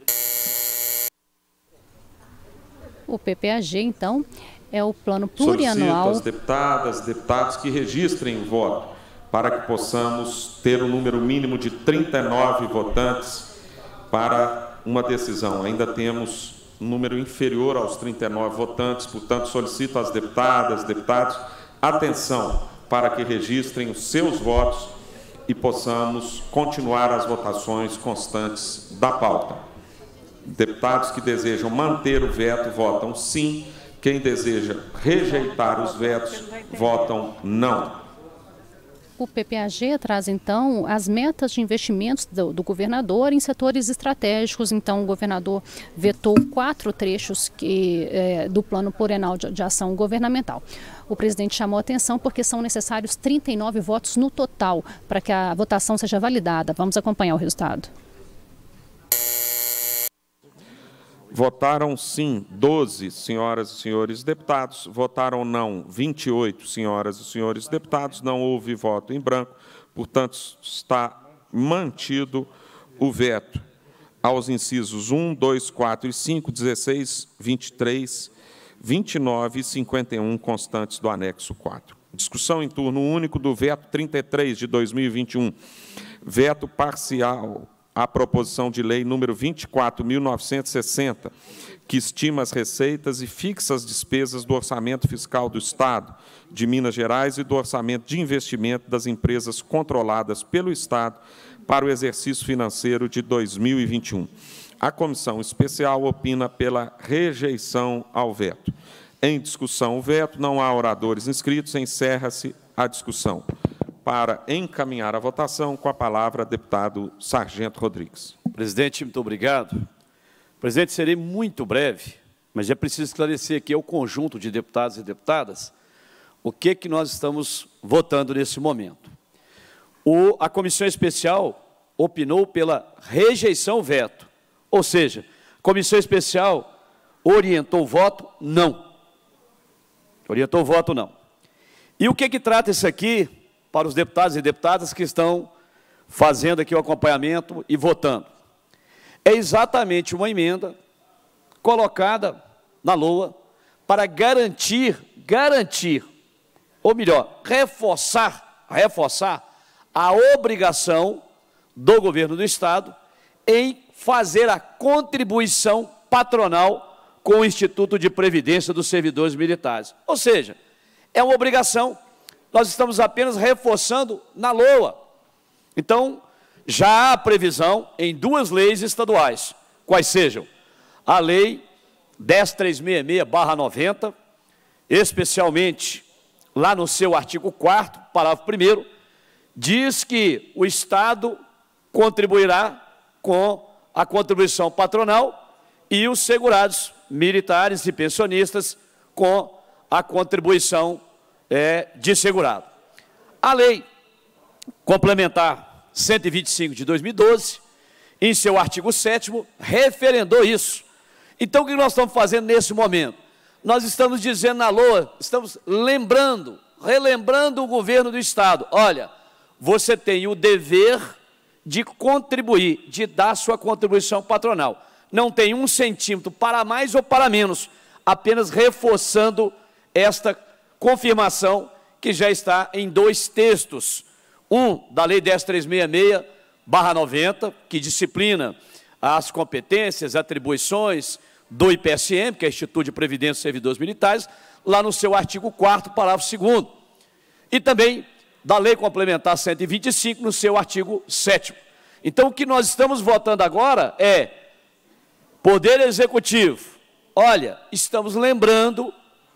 O P P A G, então, é o plano plurianual. Solicito às deputadas, deputados que registrem o voto, para que possamos ter um número mínimo de trinta e nove votantes para uma decisão. Ainda temos um número inferior aos trinta e nove votantes, portanto, solicito às deputadas, deputados, atenção, para que registrem os seus votos e possamos continuar as votações constantes da pauta. Deputados que desejam manter o veto, votam sim. Quem deseja rejeitar os vetos, votam não. O P P A G traz, então, as metas de investimentos do, do governador em setores estratégicos. Então, o governador vetou quatro trechos que, é, do Plano Plurianual de, de Ação Governamental. O presidente chamou a atenção porque são necessários trinta e nove votos no total para que a votação seja validada. Vamos acompanhar o resultado. Votaram sim doze senhoras e senhores deputados, votaram não vinte e oito senhoras e senhores deputados, não houve voto em branco, portanto, está mantido o veto aos incisos um, dois, quatro e cinco, dezesseis, vinte e três, vinte e nove e cinquenta e um, constantes do anexo quatro. Discussão em turno único do veto trinta e três de dois mil e vinte e um, veto parcial a proposição de lei número vinte e quatro mil novecentos e sessenta, que estima as receitas e fixa as despesas do orçamento fiscal do Estado de Minas Gerais e do orçamento de investimento das empresas controladas pelo Estado para o exercício financeiro de dois mil e vinte e um. A comissão especial opina pela rejeição ao veto. Em discussão o veto, não há oradores inscritos, encerra-se a discussão. Para encaminhar a votação, com a palavra, deputado Sargento Rodrigues. Presidente, muito obrigado. Presidente, serei muito breve, mas é preciso esclarecer aqui ao conjunto de deputados e deputadas o que, que nós estamos votando nesse momento. O, a comissão especial opinou pela rejeição ao veto, ou seja, a comissão especial orientou o voto não. Orientou o voto não. E o que, que trata isso aqui para os deputados e deputadas que estão fazendo aqui o acompanhamento e votando? É exatamente uma emenda colocada na L O A para garantir, garantir, ou melhor, reforçar, reforçar a obrigação do governo do Estado em fazer a contribuição patronal com o Instituto de Previdência dos Servidores Militares. Ou seja, é uma obrigação. Nós estamos apenas reforçando na L O A. Então, já há previsão em duas leis estaduais, quais sejam a Lei dez mil trezentos e sessenta e seis barra noventa, especialmente lá no seu artigo quarto, parágrafo primeiro, diz que o Estado contribuirá com a contribuição patronal e os segurados militares e pensionistas com a contribuição É, de segurado. A lei complementar cento e vinte e cinco de dois mil e doze em seu artigo sétimo, referendou isso. Então, o que nós estamos fazendo nesse momento? Nós estamos dizendo na L O A, estamos lembrando, relembrando o governo do Estado, olha, você tem o dever de contribuir, de dar sua contribuição patronal. Não tem um centímetro para mais ou para menos, apenas reforçando esta confirmação que já está em dois textos. Um, da Lei dez mil trezentos e sessenta e seis barra noventa, que disciplina as competências, atribuições do I P S M, que é o Instituto de Previdência dos Servidores Militares, lá no seu artigo quarto, parágrafo segundo. E também da Lei Complementar cento e vinte e cinco, no seu artigo sétimo. Então, o que nós estamos votando agora é Poder Executivo. Olha, estamos lembrando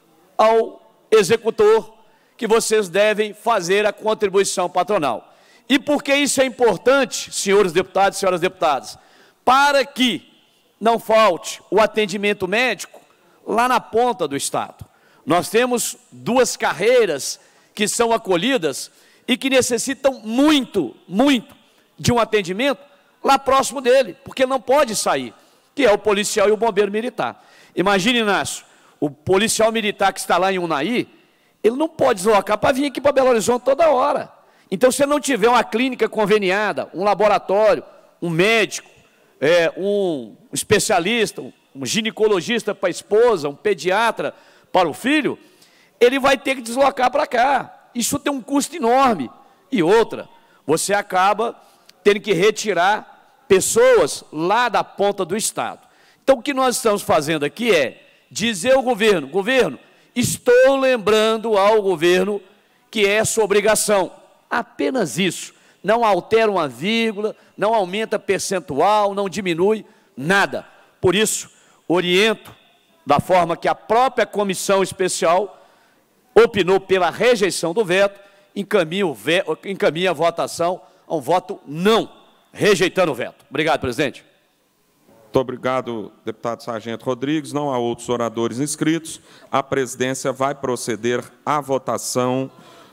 ao executor que vocês devem fazer a contribuição patronal. E por que isso é importante, senhores deputados e senhoras deputadas? Para que não falte o atendimento médico lá na ponta do Estado. Nós temos duas carreiras que são acolhidas e que necessitam muito, muito de um atendimento lá próximo dele, porque não pode sair, que é o policial e o bombeiro militar. Imagine, Inácio, o policial militar que está lá em Unai, ele não pode deslocar para vir aqui para Belo Horizonte toda hora. Então, se não tiver uma clínica conveniada, um laboratório, um médico, é, um especialista, um ginecologista para a esposa, um pediatra para o filho, ele vai ter que deslocar para cá. Isso tem um custo enorme. E outra, você acaba tendo que retirar pessoas lá da ponta do Estado. Então, o que nós estamos fazendo aqui é dizer ao governo, governo, estou lembrando ao governo que é sua obrigação. Apenas isso. Não altera uma vírgula, não aumenta percentual, não diminui, nada. Por isso, oriento, da forma que a própria comissão especial opinou pela rejeição do veto, encaminha, o veto, encaminha a votação a um voto não, rejeitando o veto. Obrigado, presidente. Muito obrigado, deputado Sargento Rodrigues. Não há outros oradores inscritos. A presidência vai proceder à votação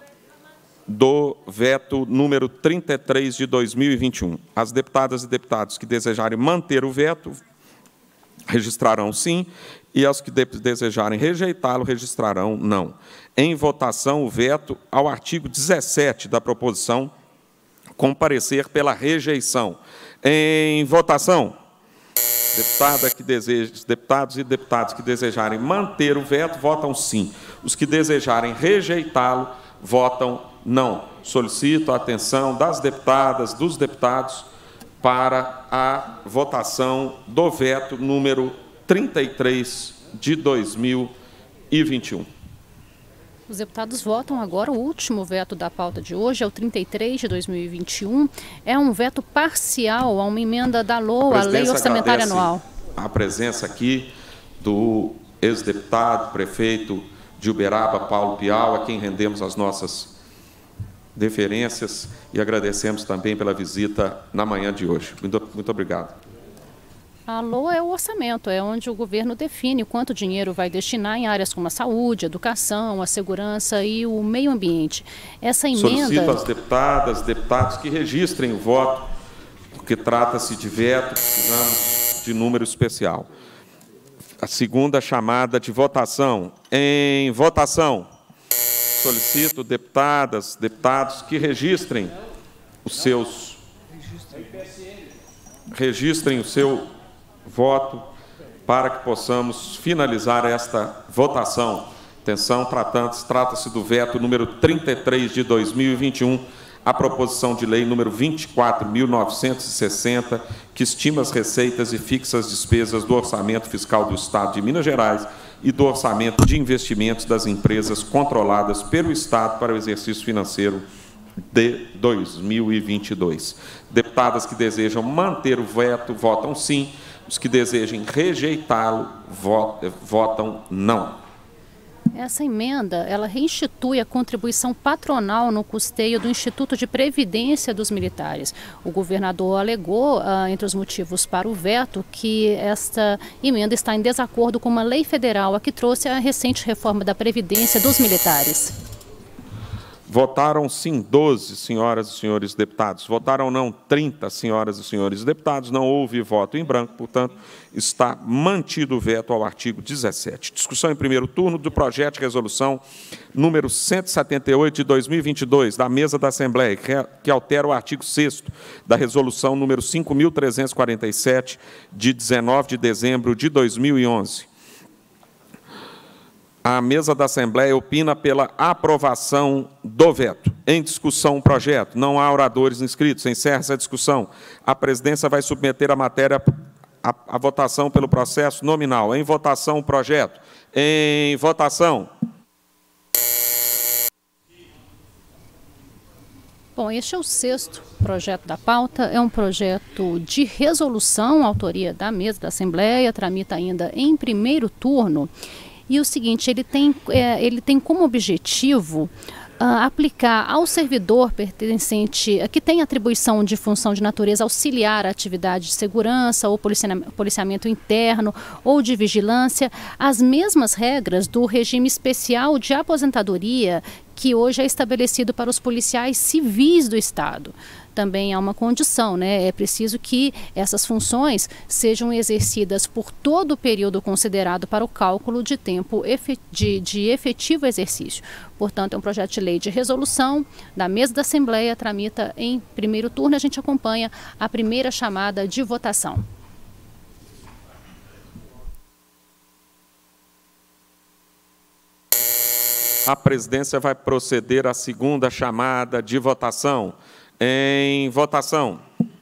do veto número trinta e três de dois mil e vinte e um. As deputadas e deputados que desejarem manter o veto registrarão sim, e as que desejarem rejeitá-lo registrarão não. Em votação, o veto ao artigo dezessete da proposição, com parecer pela rejeição. Em votação, deputada que deseja, deputados e deputadas que desejarem manter o veto, votam sim. Os que desejarem rejeitá-lo, votam não. Solicito a atenção das deputadas, dos deputados, para a votação do veto número trinta e três de dois mil e vinte e um. Os deputados votam agora o último veto da pauta de hoje, é o trinta e três de dois mil e vinte e um. É um veto parcial a uma emenda da L O A, a Lei Orçamentária Anual. A presença aqui do ex-deputado, prefeito de Uberaba, Paulo Piau, a quem rendemos as nossas deferências e agradecemos também pela visita na manhã de hoje. Muito, muito obrigado. A L O A é o orçamento, é onde o governo define quanto dinheiro vai destinar em áreas como a saúde, a educação, a segurança e o meio ambiente. Essa emenda... Solicito às deputadas, deputados que registrem o voto, porque trata-se de veto, precisamos de número especial. A segunda chamada de votação. Em votação, solicito deputadas, deputados que registrem os seus... Registrem o seu voto para que possamos finalizar esta votação. Atenção, trata-se do veto número trinta e três de dois mil e vinte e um, a proposição de lei número vinte e quatro mil novecentos e sessenta, que estima as receitas e fixa as despesas do orçamento fiscal do Estado de Minas Gerais e do orçamento de investimentos das empresas controladas pelo Estado para o exercício financeiro de dois mil e vinte e dois. Deputadas que desejam manter o veto, votam sim. Os que desejem rejeitá-lo, votam não. Essa emenda, ela reinstitui a contribuição patronal no custeio do Instituto de Previdência dos Militares. O governador alegou, ah, entre os motivos para o veto, que esta emenda está em desacordo com uma lei federal, a que trouxe a recente reforma da Previdência dos Militares. Votaram sim doze, senhoras e senhores deputados. Votaram não trinta, senhoras e senhores deputados. Não houve voto em branco, portanto, está mantido o veto ao artigo dezessete. Discussão em primeiro turno do projeto de resolução número cento e setenta e oito de dois mil e vinte e dois, da mesa da Assembleia, que altera o artigo sexto da resolução número cinco mil trezentos e quarenta e sete, de dezenove de dezembro de dois mil e onze. A mesa da Assembleia opina pela aprovação do veto. Em discussão o projeto. Não há oradores inscritos. Encerra-se a discussão. A presidência vai submeter a matéria à, à votação pelo processo nominal. Em votação o projeto. Em votação. Bom, este é o sexto projeto da pauta. É um projeto de resolução, autoria da mesa da Assembleia, tramita ainda em primeiro turno. E o seguinte, ele tem, é, ele tem como objetivo uh, aplicar ao servidor pertencente, que tem atribuição de função de natureza auxiliar à atividade de segurança ou policiamento interno ou de vigilância, as mesmas regras do regime especial de aposentadoria que hoje é estabelecido para os policiais civis do Estado. Também há uma condição, né? É preciso que essas funções sejam exercidas por todo o período considerado para o cálculo de tempo de, de efetivo exercício. Portanto, é um projeto de lei de resolução da mesa da Assembleia, tramita em primeiro turno. A gente acompanha a primeira chamada de votação. A presidência vai proceder à segunda chamada de votação. Em votação.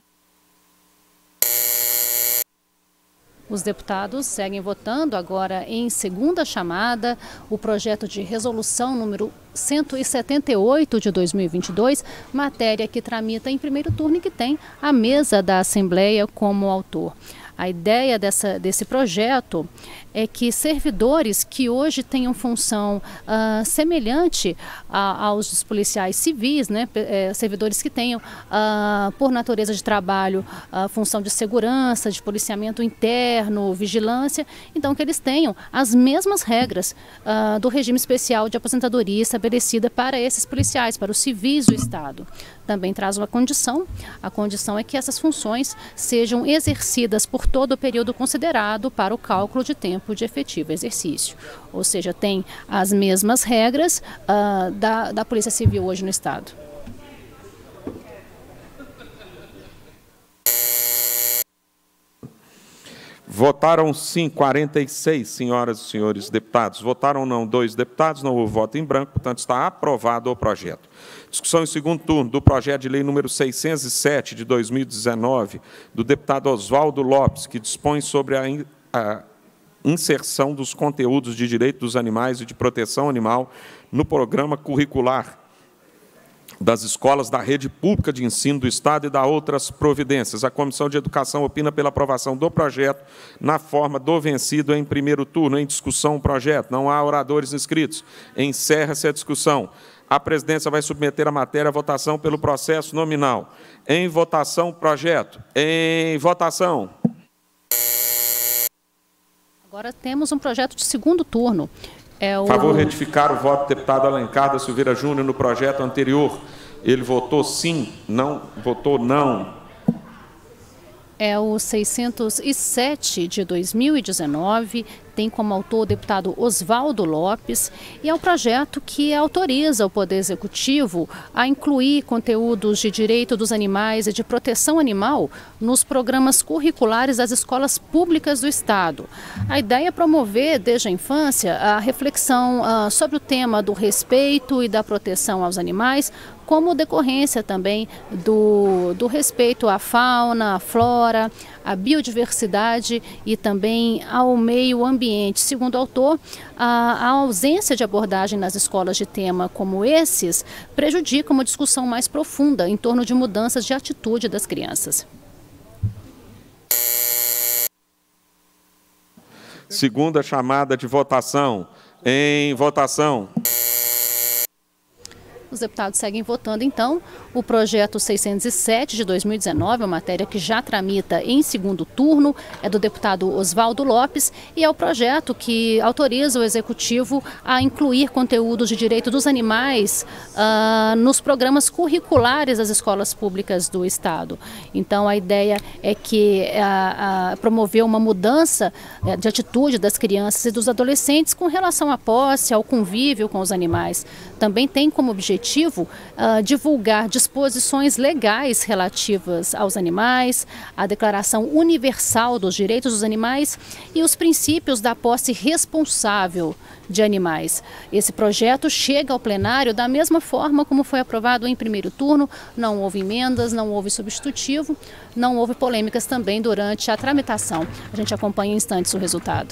Os deputados seguem votando agora em segunda chamada o projeto de resolução número cento e setenta e oito de dois mil e vinte e dois, matéria que tramita em primeiro turno e que tem a mesa da Assembleia como autor. A ideia dessa, desse projeto é que servidores que hoje tenham função uh, semelhante a, aos dos policiais civis, né, é, servidores que tenham, uh, por natureza de trabalho, a função de segurança, de policiamento interno, vigilância, então que eles tenham as mesmas regras uh, do regime especial de aposentadoria estabelecida para esses policiais, para os civis do Estado. Também traz uma condição, a condição é que essas funções sejam exercidas por todo o período considerado para o cálculo de tempo de efetivo exercício. Ou seja, tem as mesmas regras uh, da, da Polícia Civil hoje no Estado. Votaram sim quarenta e seis, senhoras e senhores deputados. Votaram não dois deputados, não houve voto em branco, portanto está aprovado o projeto. Discussão em segundo turno do projeto de lei número seiscentos e sete de dois mil e dezenove, do deputado Oswaldo Lopes, que dispõe sobre a, in, a inserção dos conteúdos de direito dos animais e de proteção animal no programa curricular das escolas da rede pública de ensino do Estado e da outras providências. A Comissão de Educação opina pela aprovação do projeto na forma do vencido em primeiro turno. Em discussão o projeto. Não há oradores inscritos. Encerra-se a discussão. A presidência vai submeter a matéria à votação pelo processo nominal. Em votação, projeto. Em votação. Agora temos um projeto de segundo turno. É o... Favor retificar o voto do deputado Alencar da Silveira Júnior no projeto anterior. Ele votou sim, não, votou não. É o seiscentos e sete de dois mil e dezenove, tem como autor o deputado Oswaldo Lopes, e é um projeto que autoriza o Poder Executivo a incluir conteúdos de direito dos animais e de proteção animal nos programas curriculares das escolas públicas do Estado. A ideia é promover, desde a infância, a reflexão uh, sobre o tema do respeito e da proteção aos animais, como decorrência também do, do respeito à fauna, à flora, à biodiversidade e também ao meio ambiente. Segundo o autor, a, a ausência de abordagem nas escolas de tema como esses prejudica uma discussão mais profunda em torno de mudanças de atitude das crianças. Segunda chamada de votação. Em votação. Os deputados seguem votando, então, o projeto seiscentos e sete de dois mil e dezenove, uma matéria que já tramita em segundo turno, é do deputado Oswaldo Lopes, e é o projeto que autoriza o Executivo a incluir conteúdos de direito dos animais uh, nos programas curriculares das escolas públicas do Estado. Então, a ideia é que uh, uh, promover uma mudança uh, de atitude das crianças e dos adolescentes com relação à posse, ao convívio com os animais. Também tem como objetivo uh, divulgar disposições legais relativas aos animais, a Declaração Universal dos Direitos dos Animais e os princípios da posse responsável de animais. Esse projeto chega ao plenário da mesma forma como foi aprovado em primeiro turno, não houve emendas, não houve substitutivo, não houve polêmicas também durante a tramitação. A gente acompanha em instantes o resultado.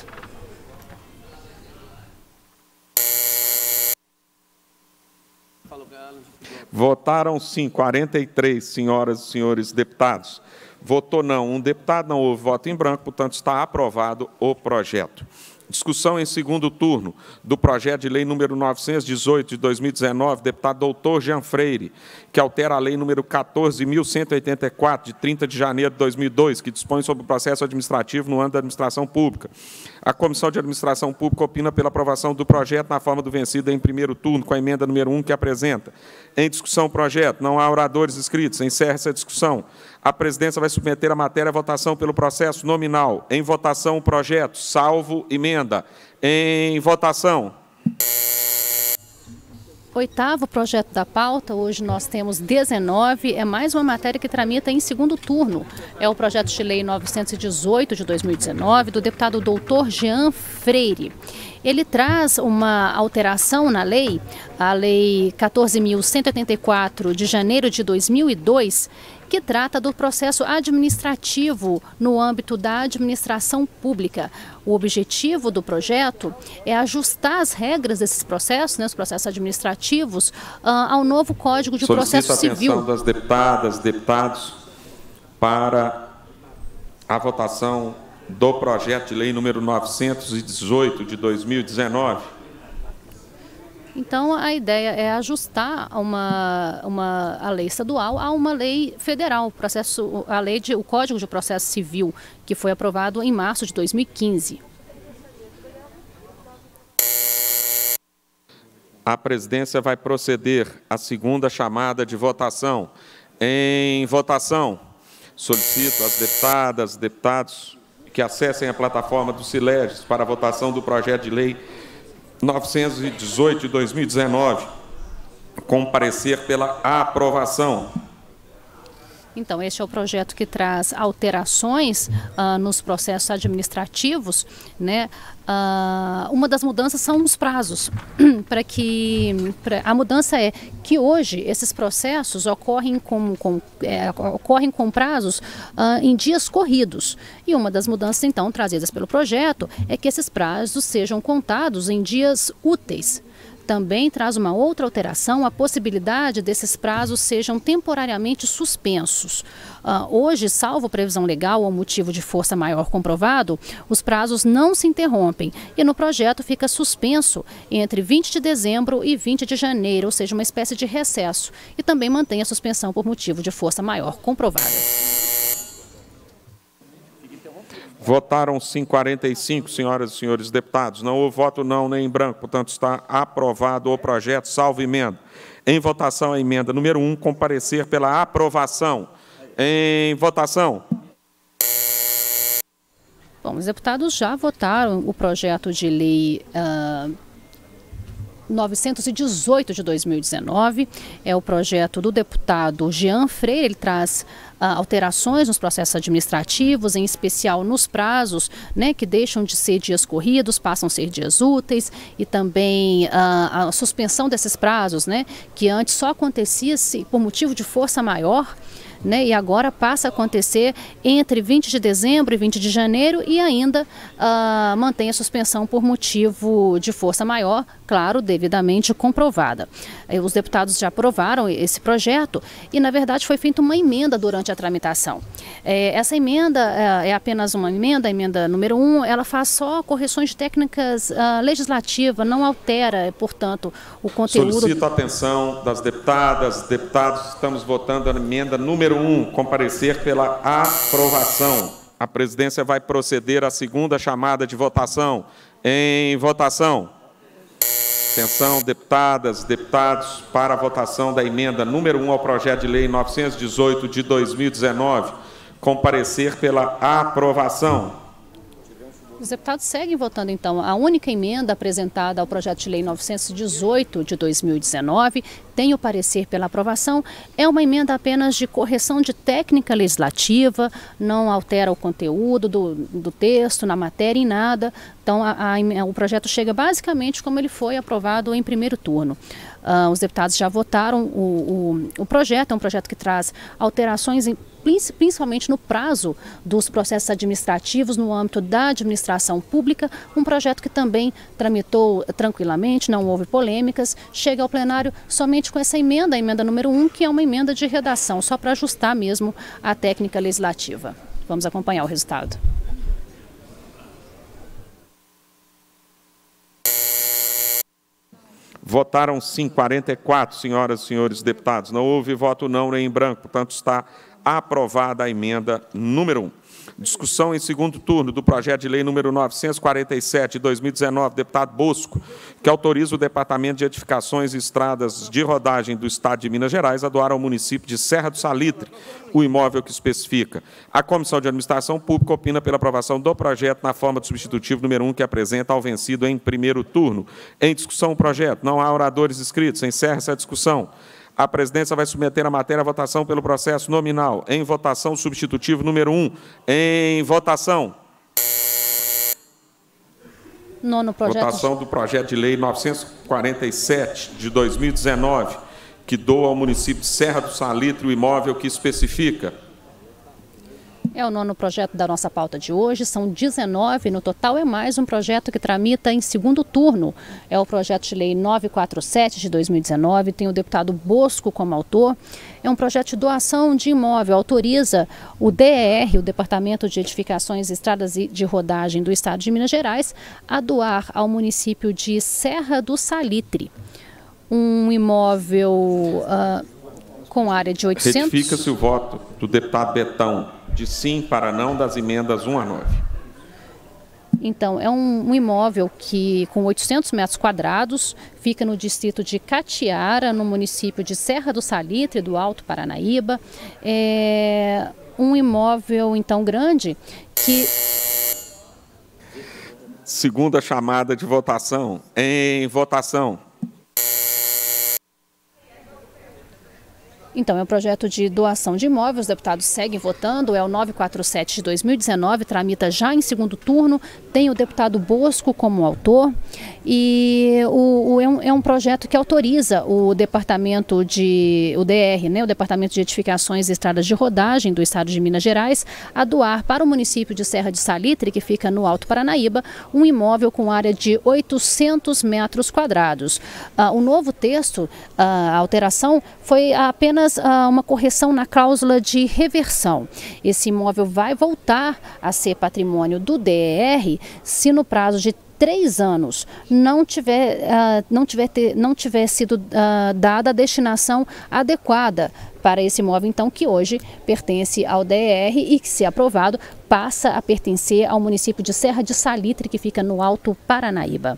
Votaram sim, quarenta e três, senhoras e senhores deputados. Votou não, um deputado, não houve voto em branco, portanto, está aprovado o projeto. Discussão em segundo turno do projeto de lei número novecentos e dezoito de dois mil e dezenove, deputado doutor Jean Freire, que altera a lei número quatorze mil cento e oitenta e quatro, de trinta de janeiro de dois mil e dois, que dispõe sobre o processo administrativo no âmbito da administração pública. A Comissão de Administração Pública opina pela aprovação do projeto na forma do vencido em primeiro turno, com a emenda número um que apresenta. Em discussão o projeto, não há oradores inscritos, encerra essa discussão. A presidência vai submeter a matéria à votação pelo processo nominal. Em votação o projeto, salvo emenda. Em votação. Oitavo projeto da pauta, hoje nós temos dezenove, é mais uma matéria que tramita em segundo turno. É o projeto de lei novecentos e dezoito de dois mil e dezenove, do deputado doutor Jean Freire. Ele traz uma alteração na lei, a lei quatorze mil cento e oitenta e quatro de janeiro de dois mil e dois, que trata do processo administrativo no âmbito da administração pública. O objetivo do projeto é ajustar as regras desses processos, né, os processos administrativos, uh, ao novo Código de Solicito Processo Civil. a atenção das deputadas, deputados, para a votação do projeto de lei número novecentos e dezoito de dois mil e dezenove. Então, a ideia é ajustar uma, uma, a lei estadual a uma lei federal, processo, a lei de, o Código de Processo Civil, que foi aprovado em março de dois mil e quinze. A presidência vai proceder à segunda chamada de votação. Em votação, solicito às deputadas, deputados, que acessem a plataforma do Sileges para a votação do projeto de lei novecentos e dezoito de dois mil e dezenove, com parecer pela aprovação. Então, este é o projeto que traz alterações uh, nos processos administrativos, né? Uh, uma das mudanças são os prazos. para que pra, a mudança é que hoje esses processos ocorrem com, com, é, ocorrem com prazos uh, em dias corridos. E uma das mudanças, então, trazidas pelo projeto é que esses prazos sejam contados em dias úteis. Também traz uma outra alteração, a possibilidade desses prazos sejam temporariamente suspensos. Uh, hoje, salvo previsão legal ou motivo de força maior comprovado, os prazos não se interrompem e no projeto fica suspenso entre vinte de dezembro e vinte de janeiro, ou seja, uma espécie de recesso, e também mantém a suspensão por motivo de força maior comprovada. Votaram sim quarenta e cinco, senhoras e senhores deputados. Não houve voto não nem em branco, portanto está aprovado o projeto, salvo emenda. Em votação a emenda número um, com parecer pela aprovação. Em votação. Bom, os deputados já votaram o projeto de lei uh, novecentos e dezoito de dois mil e dezenove, é o projeto do deputado Jean Freire. Ele traz uh, alterações nos processos administrativos, em especial nos prazos, né, que deixam de ser dias corridos, passam a ser dias úteis, e também uh, a suspensão desses prazos, né, que antes só acontecia se por motivo de força maior, né, e agora passa a acontecer entre vinte de dezembro e vinte de janeiro e ainda uh, mantém a suspensão por motivo de força maior, claro, devidamente comprovada. Os deputados já aprovaram esse projeto e, na verdade, foi feita uma emenda durante a tramitação. É, essa emenda é, é apenas uma emenda, a emenda número um, ela faz só correções técnicas uh, legislativas, não altera, portanto, o conteúdo... Solicito a atenção das deputadas, deputados, estamos votando a emenda número um, comparecer pela aprovação. A presidência vai proceder à segunda chamada de votação. Em votação. Atenção, deputadas, deputados, para a votação da emenda número um ao projeto de lei novecentos e dezoito de dois mil e dezenove. Comparecer pela aprovação. Os deputados seguem votando, então. A única emenda apresentada ao projeto de lei novecentos e dezoito de dois mil e dezenove tem o parecer pela aprovação. É uma emenda apenas de correção de técnica legislativa, não altera o conteúdo do, do texto, na matéria, em nada. Então, a, a, o projeto chega basicamente como ele foi aprovado em primeiro turno. Uh, os deputados já votaram o, o, o projeto, é um projeto que traz alterações em principalmente no prazo dos processos administrativos no âmbito da administração pública, um projeto que também tramitou tranquilamente, não houve polêmicas, chega ao plenário somente com essa emenda, a emenda número um, que é uma emenda de redação, só para ajustar mesmo a técnica legislativa. Vamos acompanhar o resultado. Votaram sim quarenta e quatro, senhoras e senhores deputados. Não houve voto não nem em branco, portanto está aprovada a emenda número um. Discussão em segundo turno do projeto de lei número novecentos e quarenta e sete de dois mil e dezenove, deputado Bosco, que autoriza o Departamento de Edificações e Estradas de Rodagem do Estado de Minas Gerais a doar ao município de Serra do Salitre o imóvel que especifica. A Comissão de Administração Pública opina pela aprovação do projeto na forma de substitutivo número um que apresenta ao vencido em primeiro turno. Em discussão o projeto. Não há oradores inscritos. Encerra-se a discussão. A presidência vai submeter a matéria à votação pelo processo nominal. Em votação, substitutivo número um. Em votação. Nono projeto. Votação do projeto de lei novecentos e quarenta e sete de dois mil e dezenove, que doa ao município de Serra do Salitre o imóvel que especifica. É o nono projeto da nossa pauta de hoje, são dezenove no total, é mais um projeto que tramita em segundo turno. É o projeto de lei novecentos e quarenta e sete de dois mil e dezenove, tem o deputado Bosco como autor. É um projeto de doação de imóvel, autoriza o D E R, o Departamento de Edificações, Estradas e de Rodagem do Estado de Minas Gerais, a doar ao município de Serra do Salitre um imóvel uh, com área de oitocentos... Retifica-se o voto do deputado Betão de sim para não das emendas um a nove. Então, é um, um imóvel que com oitocentos metros quadrados, fica no distrito de Catiara, no município de Serra do Salitre, do Alto Paranaíba. É um imóvel, então, grande que... Segunda chamada de votação. Em votação. Então, é um projeto de doação de imóveis, os deputados seguem votando, é o novecentos e quarenta e sete de dois mil e dezenove, tramita já em segundo turno, tem o deputado Bosco como autor, e o, o, é, um, é um projeto que autoriza o Departamento de, o D R, né, o Departamento de Edificações e Estradas de Rodagem do Estado de Minas Gerais, a doar para o município de Serra de Salitre, que fica no Alto Paranaíba, um imóvel com área de oitocentos metros quadrados. Ah, o novo texto, a alteração, foi apenas uma correção na cláusula de reversão. Esse imóvel vai voltar a ser patrimônio do D E R se no prazo de três anos não tiver, uh, não tiver, ter, não tiver sido uh, dada a destinação adequada para esse imóvel, então, que hoje pertence ao D E R e que, se aprovado, passa a pertencer ao município de Serra de Salitre, que fica no Alto Paranaíba.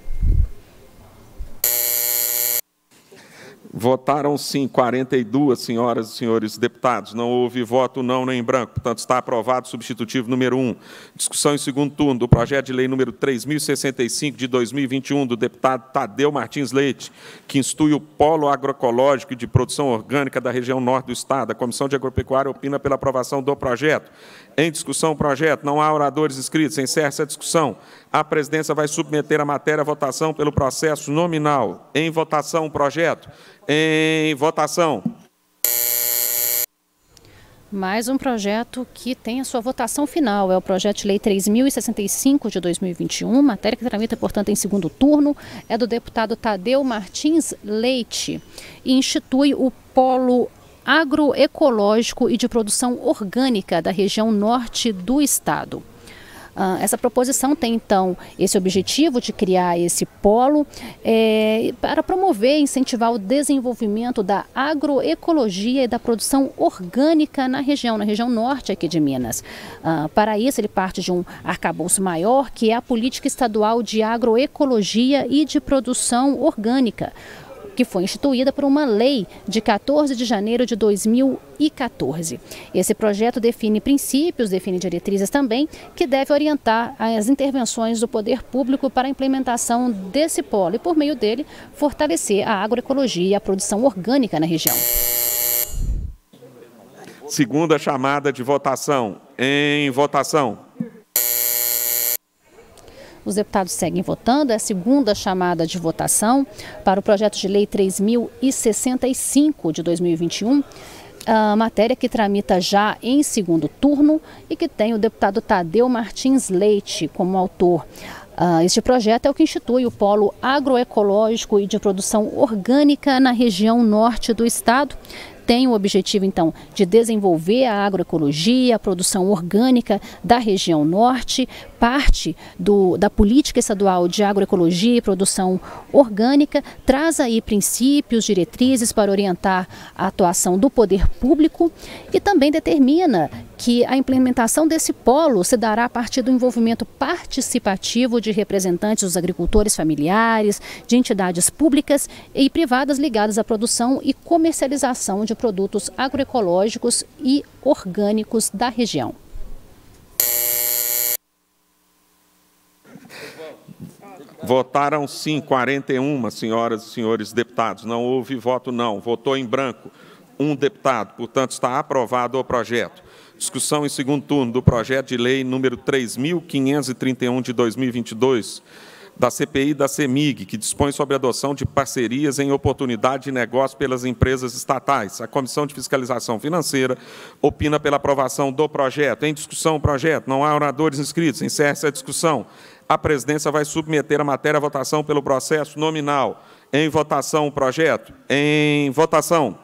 Votaram sim quarenta e duas, senhoras e senhores deputados. Não houve voto não nem em branco. Portanto, está aprovado o substitutivo número um. Discussão em segundo turno do projeto de lei número três mil e sessenta e cinco de dois mil e vinte e um, do deputado Tadeu Martins Leite, que institui o Polo Agroecológico e de Produção Orgânica da região norte do Estado. A Comissão de Agropecuária opina pela aprovação do projeto. Em discussão o projeto. Não há oradores inscritos. Encerra-se a discussão. A presidência vai submeter a matéria à votação pelo processo nominal. Em votação o projeto. Em votação. Mais um projeto que tem a sua votação final, é o projeto de lei três mil e sessenta e cinco de dois mil e vinte e um, matéria que tramita, portanto, em segundo turno, é do deputado Tadeu Martins Leite e institui o Polo Agroecológico e de Produção Orgânica da região norte do estado. Uh, essa proposição tem, então, esse objetivo de criar esse polo é, para promover e incentivar o desenvolvimento da agroecologia e da produção orgânica na região, na região norte aqui de Minas. Uh, para isso, ele parte de um arcabouço maior, que é a Política Estadual de Agroecologia e de Produção Orgânica, que foi instituída por uma lei de quatorze de janeiro de dois mil e quatorze. Esse projeto define princípios, define diretrizes também, que deve orientar as intervenções do poder público para a implementação desse polo e, por meio dele, fortalecer a agroecologia e a produção orgânica na região. Segunda chamada de votação. Em votação. Os deputados seguem votando. É a segunda chamada de votação para o projeto de lei três mil e sessenta e cinco de dois mil e vinte e um, a matéria que tramita já em segundo turno e que tem o deputado Tadeu Martins Leite como autor. Uh, este projeto é o que institui o Polo Agroecológico e de Produção Orgânica na região norte do estado. Tem o objetivo, então, de desenvolver a agroecologia, a produção orgânica da região norte, parte do, da política estadual de agroecologia e produção orgânica, traz aí princípios, diretrizes para orientar a atuação do poder público e também determina que a implementação desse polo se dará a partir do envolvimento participativo de representantes dos agricultores familiares, de entidades públicas e privadas ligadas à produção e comercialização de produtos agroecológicos e orgânicos da região. Votaram sim quarenta e uma senhoras e senhores deputados. Não houve voto não. Votou em branco um deputado. Portanto, está aprovado o projeto. Discussão em segundo turno do projeto de lei número três mil quinhentos e trinta e um de dois mil e vinte e dois, da C P I da CEMIG, que dispõe sobre a adoção de parcerias em oportunidade de negócio pelas empresas estatais. A Comissão de Fiscalização Financeira opina pela aprovação do projeto. Em discussão o projeto, não há oradores inscritos. Encerra-se a discussão. A presidência vai submeter a matéria à votação pelo processo nominal. Em votação o projeto. Em votação.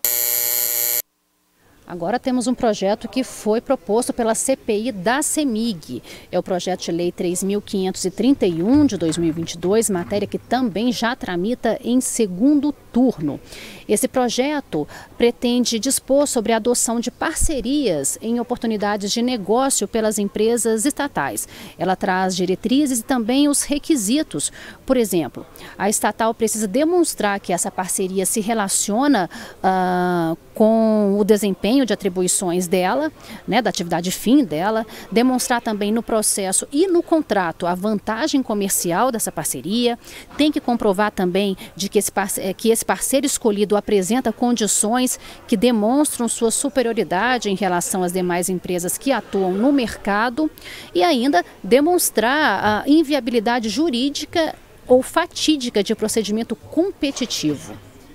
Agora temos um projeto que foi proposto pela C P I da CEMIG. É o projeto de lei três mil quinhentos e trinta e um de dois mil e vinte e dois, matéria que também já tramita em segundo turno. Esse projeto pretende dispor sobre a adoção de parcerias em oportunidades de negócio pelas empresas estatais. Ela traz diretrizes e também os requisitos. Por exemplo, a estatal precisa demonstrar que essa parceria se relaciona uh, com o desempenho de atribuições dela, né, da atividade fim dela, demonstrar também no processo e no contrato a vantagem comercial dessa parceria, tem que comprovar também de que esse, parce que esse parceiro escolhido apresenta condições que demonstram sua superioridade em relação às demais empresas que atuam no mercado e ainda demonstrar a inviabilidade jurídica ou fatídica de procedimento competitivo.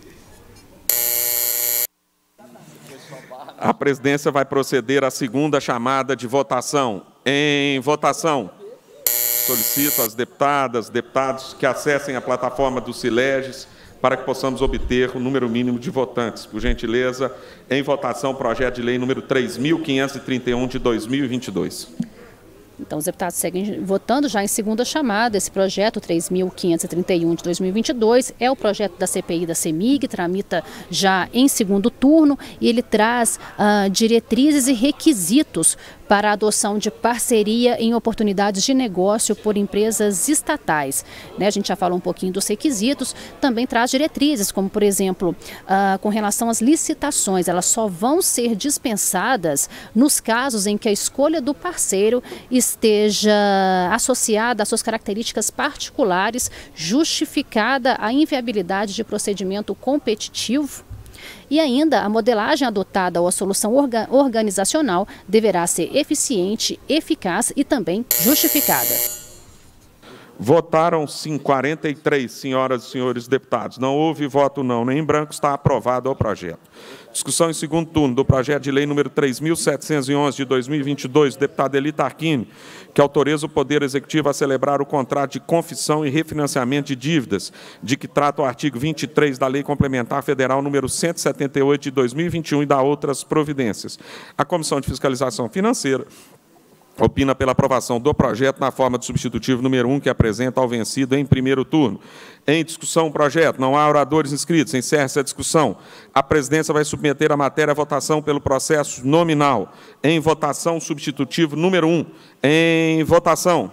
A presidência vai proceder à segunda chamada de votação. Em votação, solicito às deputadas, deputados que acessem a plataforma do Sileges para que possamos obter o número mínimo de votantes. Por gentileza, em votação, o projeto de lei número três mil quinhentos e trinta e um de dois mil e vinte e dois. Então, os deputados seguem votando já em segunda chamada. Esse projeto três mil quinhentos e trinta e um de dois mil e vinte e dois é o projeto da C P I da CEMIG, tramita já em segundo turno e ele traz uh, diretrizes e requisitos para a adoção de parceria em oportunidades de negócio por empresas estatais. Né, a gente já falou um pouquinho dos requisitos, também traz diretrizes, como, por exemplo, uh, com relação às licitações, elas só vão ser dispensadas nos casos em que a escolha do parceiro esteja associada às suas características particulares, justificada a inviabilidade de procedimento competitivo. E ainda, a modelagem adotada ou a solução orga organizacional deverá ser eficiente, eficaz e também justificada. Votaram-se em quarenta e três, senhoras e senhores deputados. Não houve voto não, nem em branco. Está aprovado o projeto. Discussão em segundo turno do projeto de lei número três mil setecentos e onze, de dois mil e vinte e dois, do deputado Eli Tarquini, que autoriza o Poder Executivo a celebrar o contrato de confissão e refinanciamento de dívidas, de que trata o artigo vinte e três da Lei Complementar Federal número cento e setenta e oito, de dois mil e vinte e um, e da outras providências. A Comissão de Fiscalização Financeira opina pela aprovação do projeto na forma do substitutivo número um, que apresenta ao vencido em primeiro turno. Em discussão o projeto, não há oradores inscritos. Encerra-se a discussão. A presidência vai submeter a matéria à votação pelo processo nominal. Em votação, substitutivo número um. Em votação.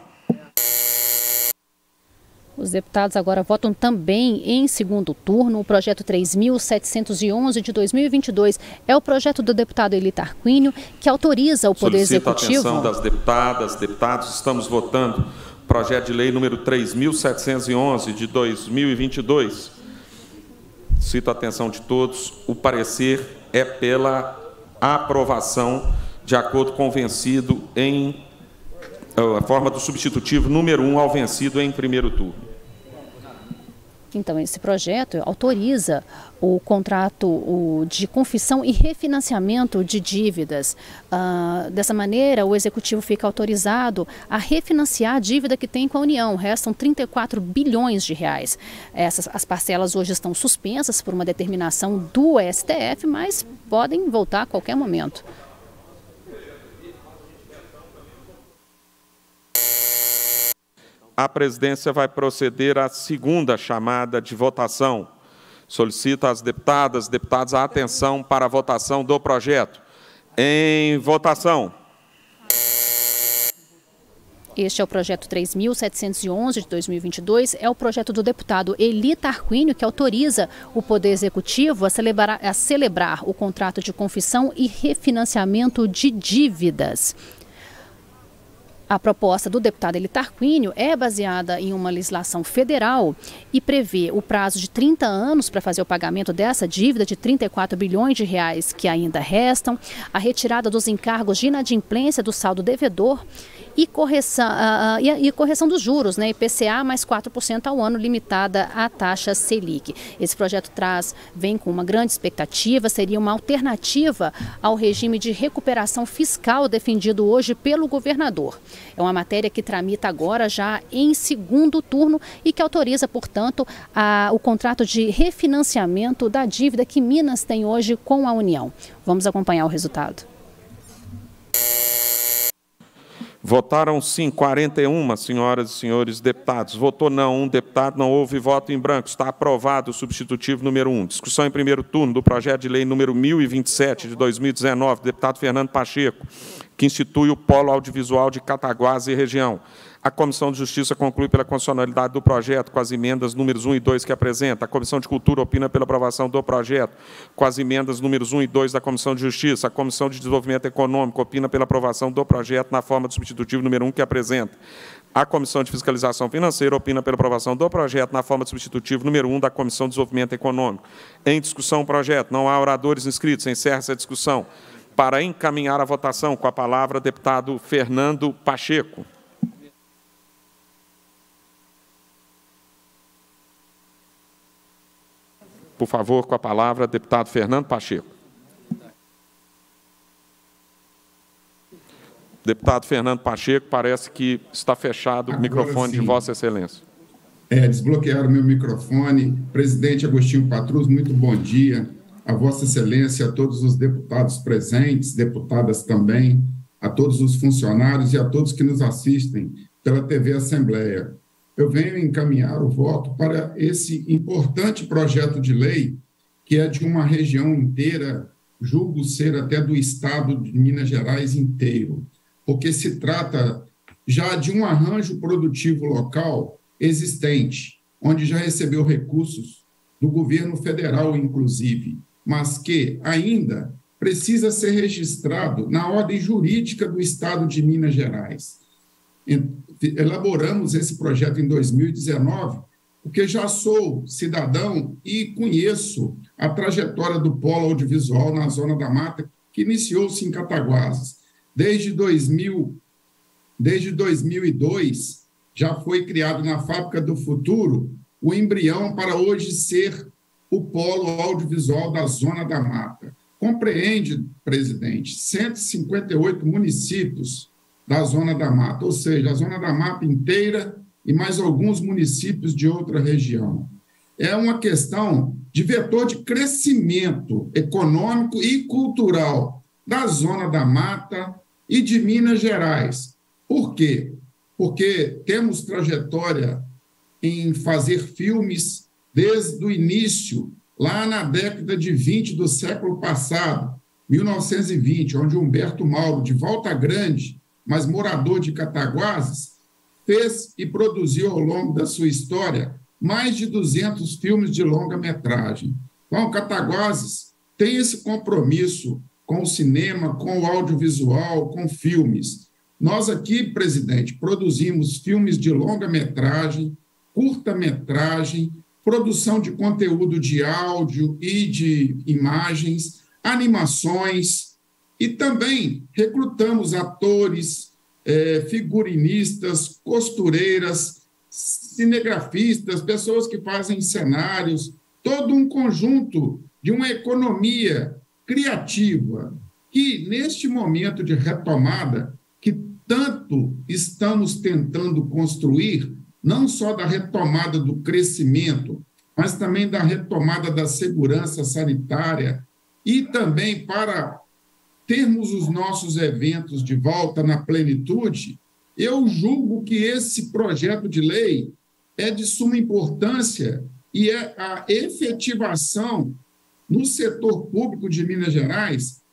Os deputados agora votam também em segundo turno o projeto três mil setecentos e onze de dois mil e vinte e dois. É o projeto do deputado Eli Tarquínio, que autoriza o Poder Solicito Executivo... a atenção das deputadas, deputados. Estamos votando o projeto de lei número três mil setecentos e onze de dois mil e vinte e dois. Cito a atenção de todos. O parecer é pela aprovação de acordo com o vencido em... a forma do substitutivo número um ao vencido em primeiro turno. Então, esse projeto autoriza o contrato o, de confissão e refinanciamento de dívidas. Ah, dessa maneira, o Executivo fica autorizado a refinanciar a dívida que tem com a União. Restam trinta e quatro bilhões de reais. Essas, as parcelas hoje estão suspensas por uma determinação do S T F, mas podem voltar a qualquer momento. A presidência vai proceder à segunda chamada de votação. Solicito às deputadas e deputados a atenção para a votação do projeto. Em votação. Este é o projeto três mil setecentos e onze de dois mil e vinte e dois, é o projeto do deputado Eli Tarquínio, que autoriza o Poder Executivo a celebrar, a celebrar o contrato de confissão e refinanciamento de dívidas. A proposta do deputado Eli Tarquínio é baseada em uma legislação federal e prevê o prazo de trinta anos para fazer o pagamento dessa dívida de trinta e quatro bilhões de reais que ainda restam, a retirada dos encargos de inadimplência do saldo devedor e correção, uh, uh, e, e correção dos juros, né, I P C A mais quatro por cento ao ano, limitada à taxa Selic. Esse projeto traz, vem com uma grande expectativa, seria uma alternativa ao regime de recuperação fiscal defendido hoje pelo governador. É uma matéria que tramita agora já em segundo turno e que autoriza, portanto, a, o contrato de refinanciamento da dívida que Minas tem hoje com a União. Vamos acompanhar o resultado. Votaram-se quarenta e uma, senhoras e senhores deputados. Votou não um deputado, não houve voto em branco. Está aprovado o substitutivo número um. Discussão em primeiro turno do projeto de lei número mil e vinte e sete, de dois mil e dezenove, do deputado Fernando Pacheco, que institui o Polo Audiovisual de Cataguases e região. A Comissão de Justiça conclui pela constitucionalidade do projeto com as emendas números um e dois que apresenta. A Comissão de Cultura opina pela aprovação do projeto com as emendas números um e dois da Comissão de Justiça. A Comissão de Desenvolvimento Econômico opina pela aprovação do projeto na forma do substitutivo número um que apresenta. A Comissão de Fiscalização Financeira opina pela aprovação do projeto na forma do substitutivo número um da Comissão de Desenvolvimento Econômico. Em discussão o projeto. Não há oradores inscritos. Encerra-se a discussão. Para encaminhar a votação, com a palavra, deputado Fernando Pacheco. Por favor, com a palavra, deputado Fernando Pacheco. Deputado Fernando Pacheco, parece que está fechado o Agora microfone sim. de Vossa Excelência. É, desbloquearam meu microfone. Presidente Agostinho Patrus, muito bom dia. A Vossa Excelência, a todos os deputados presentes, deputadas também, a todos os funcionários e a todos que nos assistem pela T V Assembleia. Eu venho encaminhar o voto para esse importante projeto de lei, que é de uma região inteira, julgo ser até do estado de Minas Gerais inteiro, porque se trata já de um arranjo produtivo local existente, onde já recebeu recursos do governo federal, inclusive, mas que ainda precisa ser registrado na ordem jurídica do estado de Minas Gerais. Elaboramos esse projeto em dois mil e dezenove, porque já sou cidadão e conheço a trajetória do Polo Audiovisual na Zona da Mata, que iniciou-se em Cataguases. Desde, dois mil, desde dois mil e dois, já foi criado na Fábrica do Futuro o embrião para hoje ser o polo audiovisual da Zona da Mata. Compreende, presidente, cento e cinquenta e oito municípios da Zona da Mata, ou seja, a Zona da Mata inteira e mais alguns municípios de outra região. É uma questão de vetor de crescimento econômico e cultural da Zona da Mata e de Minas Gerais. Por quê? Porque temos trajetória em fazer filmes desde o início, lá na década de vinte do século passado, mil novecentos e vinte, onde Humberto Mauro, de Volta Grande, mas morador de Cataguases, fez e produziu ao longo da sua história mais de duzentos filmes de longa-metragem. Então, Cataguases tem esse compromisso com o cinema, com o audiovisual, com filmes. Nós aqui, presidente, produzimos filmes de longa-metragem, curta-metragem, produção de conteúdo de áudio e de imagens, animações, e também recrutamos atores, eh, figurinistas, costureiras, cinegrafistas, pessoas que fazem cenários, todo um conjunto de uma economia criativa que, neste momento de retomada, que tanto estamos tentando construir, não só da retomada do crescimento, mas também da retomada da segurança sanitária e também para termos os nossos eventos de volta na plenitude, eu julgo que esse projeto de lei é de suma importância e é a efetivação no setor público de Minas Gerais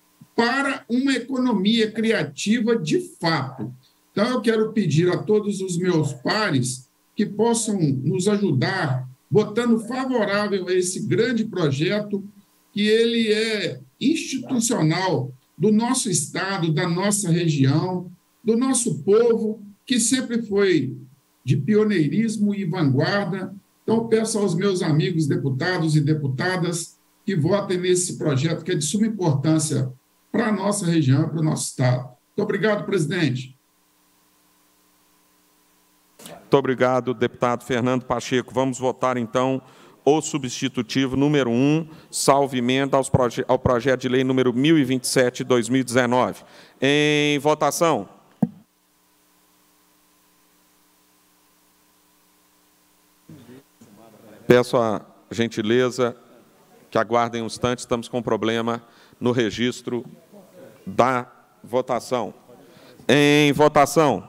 para uma economia criativa de fato. Então, eu quero pedir a todos os meus pares que possam nos ajudar, votando favorável a esse grande projeto, que ele é institucional do nosso Estado, da nossa região, do nosso povo, que sempre foi de pioneirismo e vanguarda. Então, peço aos meus amigos deputados e deputadas que votem nesse projeto, que é de suma importância para a nossa região e para o nosso Estado. Muito obrigado, presidente. Muito obrigado, deputado Fernando Pacheco. Vamos votar, então, o substitutivo número um, salvo emenda aos proje ao projeto de lei número mil e vinte e sete de dois mil e dezenove. Em votação. Peço a gentileza que aguardem um instante, estamos com um problema no registro da votação. Em votação.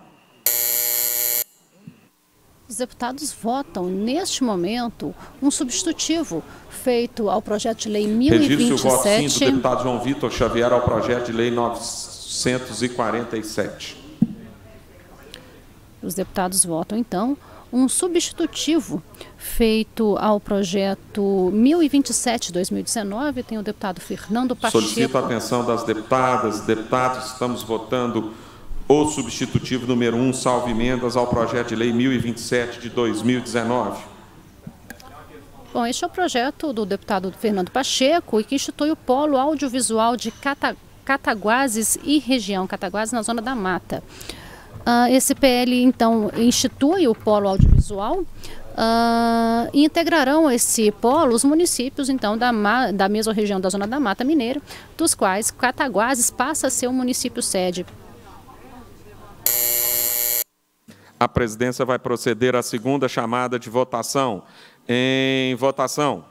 Os deputados votam, neste momento, um substitutivo feito ao projeto de lei mil e vinte e sete. Registro o voto sim do deputado João Vitor Xavier ao projeto de lei novecentos e quarenta e sete. Os deputados votam, então, um substitutivo feito ao projeto mil e vinte e sete de dois mil e dezenove. Tem o deputado Fernando Pacheco. Solicito a atenção das deputadas, deputados. Estamos votando o substitutivo número um, salvo emendas, ao projeto de lei mil e vinte e sete de dois mil e dezenove. Bom, este é o projeto do deputado Fernando Pacheco e que institui o Polo Audiovisual de Cata Cataguases e região, Cataguases na Zona da Mata. Uh, esse P L, então, institui o Polo Audiovisual uh, e integrarão esse polo os municípios, então, da, da mesma região da Zona da Mata Mineira, dos quais Cataguases passa a ser o município sede. A presidência vai proceder à segunda chamada de votação. Em votação.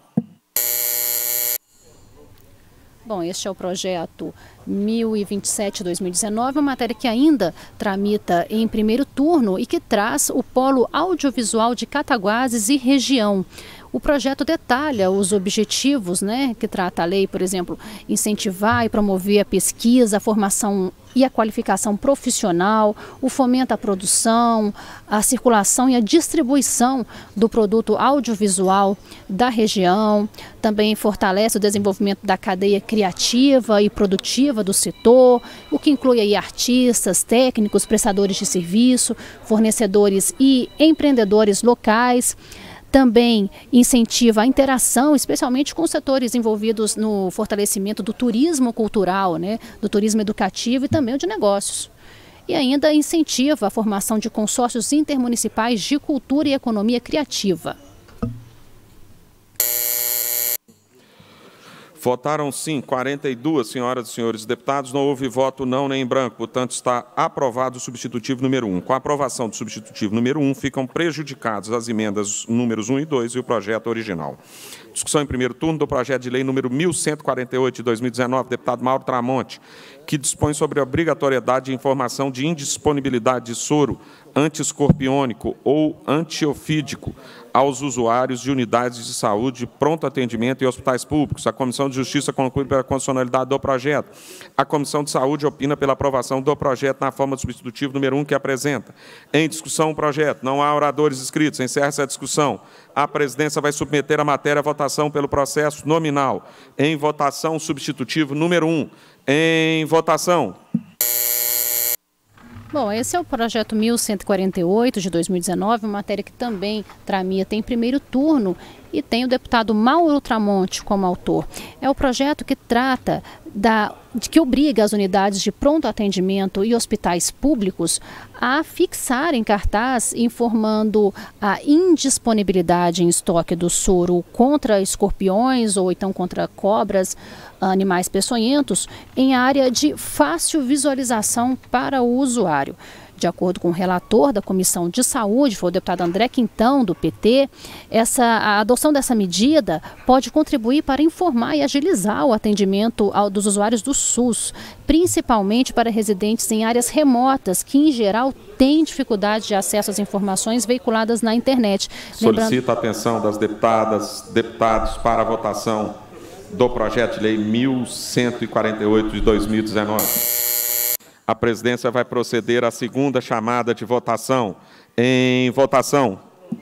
Bom, este é o projeto mil e vinte e sete de dois mil e dezenove, uma matéria que ainda tramita em primeiro turno e que traz o Polo Audiovisual de Cataguases e região. O projeto detalha os objetivos, né, que trata a lei, por exemplo, incentivar e promover a pesquisa, a formação e a qualificação profissional, o fomento à produção, a circulação e a distribuição do produto audiovisual da região, também fortalece o desenvolvimento da cadeia criativa e produtiva do setor, o que inclui aí artistas, técnicos, prestadores de serviço, fornecedores e empreendedores locais. Também incentiva a interação, especialmente com os setores envolvidos no fortalecimento do turismo cultural, né, do turismo educativo e também o de negócios. e ainda incentiva a formação de consórcios intermunicipais de cultura e economia criativa. Votaram sim quarenta e duas senhoras e senhores deputados, não houve voto não nem em branco, portanto está aprovado o substitutivo número um. Com a aprovação do substitutivo número um, ficam prejudicados as emendas números um e dois e o projeto original. Discussão em primeiro turno do projeto de lei número mil cento e quarenta e oito de dois mil e dezenove, deputado Mauro Tramonte, que dispõe sobre a obrigatoriedade de informação de indisponibilidade de soro antiescorpiônico ou antiofídico aos usuários de unidades de saúde de pronto atendimento e hospitais públicos. A Comissão de Justiça conclui pela constitucionalidade do projeto. A Comissão de Saúde opina pela aprovação do projeto na forma do substitutivo número um que apresenta. Em discussão o projeto. Não há oradores inscritos. Encerra-se a discussão. A presidência vai submeter a matéria à votação pelo processo nominal. Em votação, substitutivo número um. Em votação. Bom, esse é o projeto mil cento e quarenta e oito de dois mil e dezenove, uma matéria que também tramita em primeiro turno e tem o deputado Mauro Tramonte como autor. É o projeto que trata da, de que obriga as unidades de pronto atendimento e hospitais públicos a fixar em cartaz informando a indisponibilidade em estoque do soro contra escorpiões ou então contra cobras, animais peçonhentos, em área de fácil visualização para o usuário. De acordo com o relator da Comissão de Saúde, foi o deputado André Quintão, do P T, essa, a adoção dessa medida pode contribuir para informar e agilizar o atendimento ao, dos usuários do SUS, principalmente para residentes em áreas remotas, que, em geral, têm dificuldade de acesso às informações veiculadas na internet. Solicito Lembrando... a atenção das deputadas, deputados para a votação do projeto de lei mil cento e quarenta e oito de dois mil e dezenove. A presidência vai proceder à segunda chamada de votação. Em votação.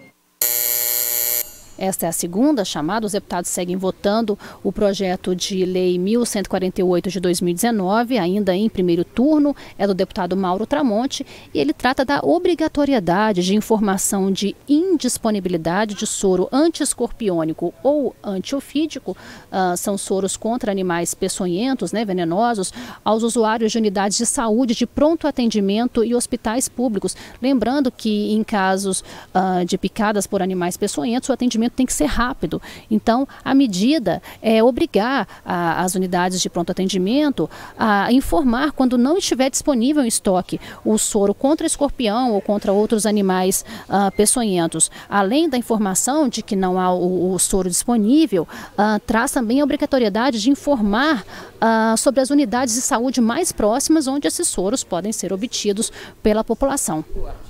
Esta é a segunda chamada. Os deputados seguem votando o projeto de lei mil cento e quarenta e oito de dois mil e dezenove, ainda em primeiro turno, é do deputado Mauro Tramonte, e ele trata da obrigatoriedade de informação de indisponibilidade de soro antiescorpiônico ou antiofídico, uh, são soros contra animais peçonhentos, né, venenosos, aos usuários de unidades de saúde de pronto atendimento e hospitais públicos. Lembrando que em casos uh, de picadas por animais peçonhentos, o atendimento tem que ser rápido. Então, a medida é obrigar a, as unidades de pronto atendimento a informar quando não estiver disponível em estoque o soro contra escorpião ou contra outros animais uh, peçonhentos. Além da informação de que não há o, o soro disponível, uh, traz também a obrigatoriedade de informar uh, sobre as unidades de saúde mais próximas onde esses soros podem ser obtidos pela população.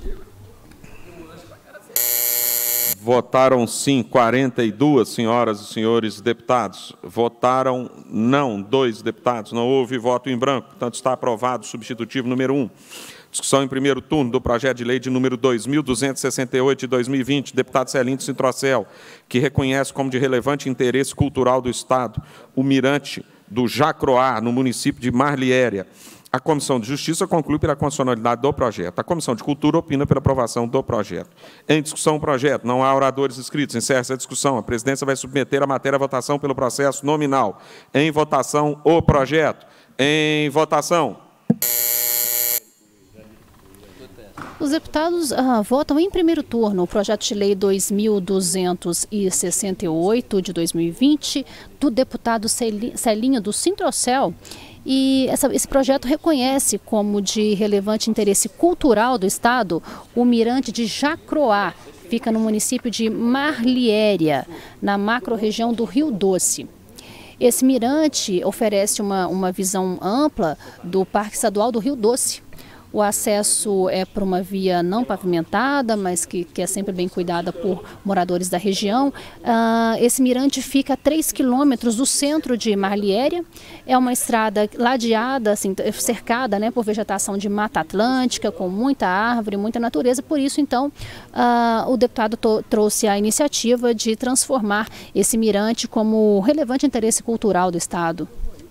Votaram sim quarenta e duas senhoras e senhores deputados. Votaram não dois deputados. Não houve voto em branco. Portanto, está aprovado o substitutivo número um. Discussão em primeiro turno do projeto de lei de número dois mil duzentos e sessenta e oito de dois mil e vinte, deputado Celinto Sintrocel, que reconhece como de relevante interesse cultural do Estado o mirante do Jacroá, no município de Marliéria. A Comissão de Justiça conclui pela constitucionalidade do projeto. A Comissão de Cultura opina pela aprovação do projeto. Em discussão o projeto. Não há oradores inscritos. Encerra-se a discussão. A presidência vai submeter a matéria à votação pelo processo nominal. Em votação, o projeto. Em votação. Os deputados uh, votam em primeiro turno o projeto de lei dois mil duzentos e sessenta e oito de dois mil e vinte do deputado Celinho do Sintrocel. E essa, esse projeto reconhece como de relevante interesse cultural do Estado o mirante de Jacroá, fica no município de Marliéria, na macro-região do Rio Doce. Esse mirante oferece uma, uma visão ampla do Parque Estadual do Rio Doce. O acesso é por uma via não pavimentada, mas que, que é sempre bem cuidada por moradores da região. Uh, esse mirante fica a três quilômetros do centro de Marliéria. É uma estrada ladeada, assim, cercada, né, por vegetação de mata atlântica, com muita árvore, muita natureza. Por isso, então, uh, o deputado trouxe a iniciativa de transformar esse mirante como relevante interesse cultural do Estado.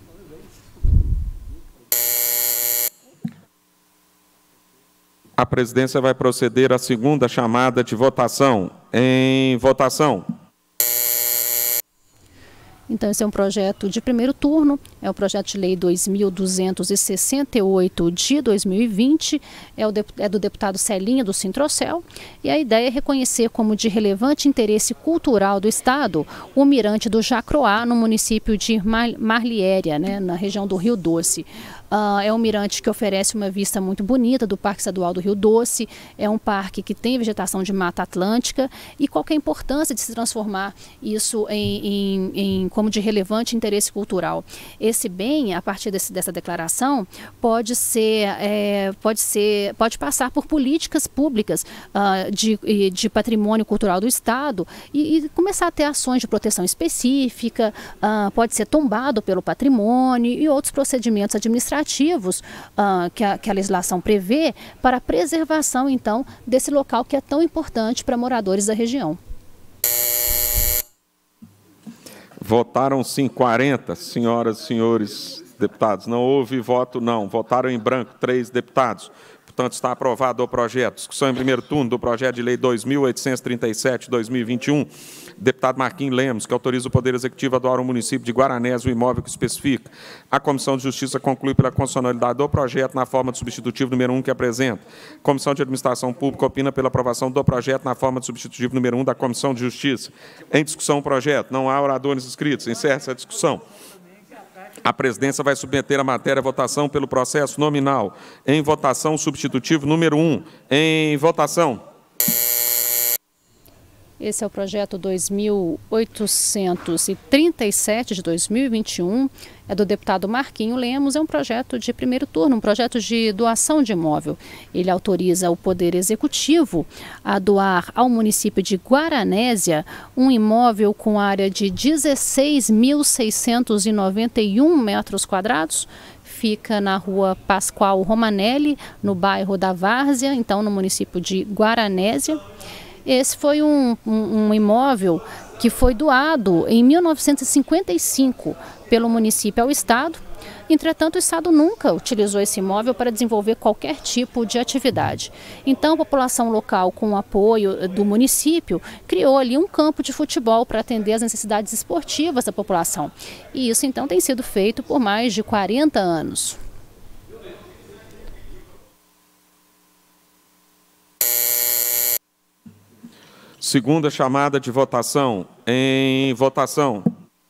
A presidência vai proceder à segunda chamada de votação. Em votação. Então, esse é um projeto de primeiro turno, é o projeto de lei dois mil duzentos e sessenta e oito de dois mil e vinte, é, o de, é do deputado Celinha, do Sintrocel, e a ideia é reconhecer como de relevante interesse cultural do Estado o Mirante do Jacroá, no município de Mar, Marliéria, né, na região do Rio Doce. Uh, é um mirante que oferece uma vista muito bonita do Parque Estadual do Rio Doce, é um parque que tem vegetação de mata atlântica, e qual que é a importância de se transformar isso em, em, em como de relevante interesse cultural. Esse bem, a partir desse, dessa declaração, pode ser, é, pode ser, pode passar por políticas públicas uh, de, de patrimônio cultural do Estado e, e começar a ter ações de proteção específica, uh, pode ser tombado pelo patrimônio e outros procedimentos administrativos ativos uh, que, a, que a legislação prevê para a preservação, então, desse local que é tão importante para moradores da região. Votaram sim quarenta, senhoras e senhores deputados. Não houve voto não. Votaram em branco três deputados. Portanto, está aprovado o projeto. Discussão em primeiro turno do projeto de lei dois mil oitocentos e trinta e sete de dois mil e vinte e um. Deputado Marquinhos Lemos, que autoriza o Poder Executivo a doar ao município de Guaranésia o imóvel que especifica. A Comissão de Justiça conclui pela constitucionalidade do projeto na forma do substitutivo número um que apresenta. A Comissão de Administração Pública opina pela aprovação do projeto na forma do substitutivo número um da Comissão de Justiça. Em discussão o projeto. Não há oradores inscritos. Encerra-se a discussão. A presidência vai submeter a matéria à votação pelo processo nominal. Em votação, substitutivo número um. Em votação. Esse é o projeto dois mil oitocentos e trinta e sete de dois mil e vinte e um, é do deputado Marquinhos Lemos, é um projeto de primeiro turno, um projeto de doação de imóvel. Ele autoriza o Poder Executivo a doar ao município de Guaranésia um imóvel com área de dezesseis mil seiscentos e noventa e um metros quadrados, fica na rua Pascoal Romanelli, no bairro da Várzea, então no município de Guaranésia. Esse foi um, um, um imóvel que foi doado em mil novecentos e cinquenta e cinco pelo município ao Estado. Entretanto, o Estado nunca utilizou esse imóvel para desenvolver qualquer tipo de atividade. Então, a população local, com o apoio do município, criou ali um campo de futebol para atender às necessidades esportivas da população. E isso, então, tem sido feito por mais de quarenta anos. Segunda chamada de votação. Em votação.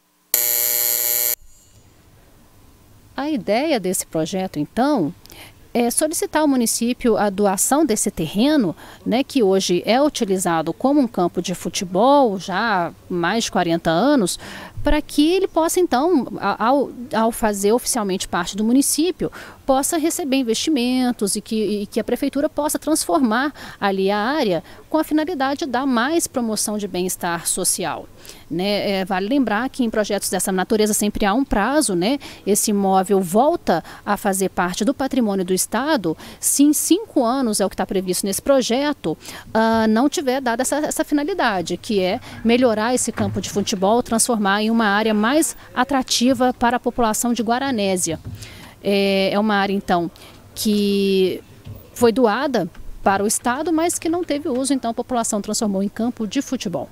A ideia desse projeto, então, é solicitar ao município a doação desse terreno, né, que hoje é utilizado como um campo de futebol já há mais de quarenta anos, para que ele possa, então, ao, ao fazer oficialmente parte do município, possa receber investimentos e que, e que a prefeitura possa transformar ali a área com a finalidade de dar mais promoção de bem-estar social. Né? É, vale lembrar que em projetos dessa natureza sempre há um prazo, né? Esse imóvel volta a fazer parte do patrimônio do Estado se em cinco anos, é o que está previsto nesse projeto, uh, não tiver dado essa, essa finalidade, que é melhorar esse campo de futebol, transformar em uma área mais atrativa para a população de Guaranésia. É, é uma área, então, que foi doada para o Estado, mas que não teve uso, então a população transformou em campo de futebol.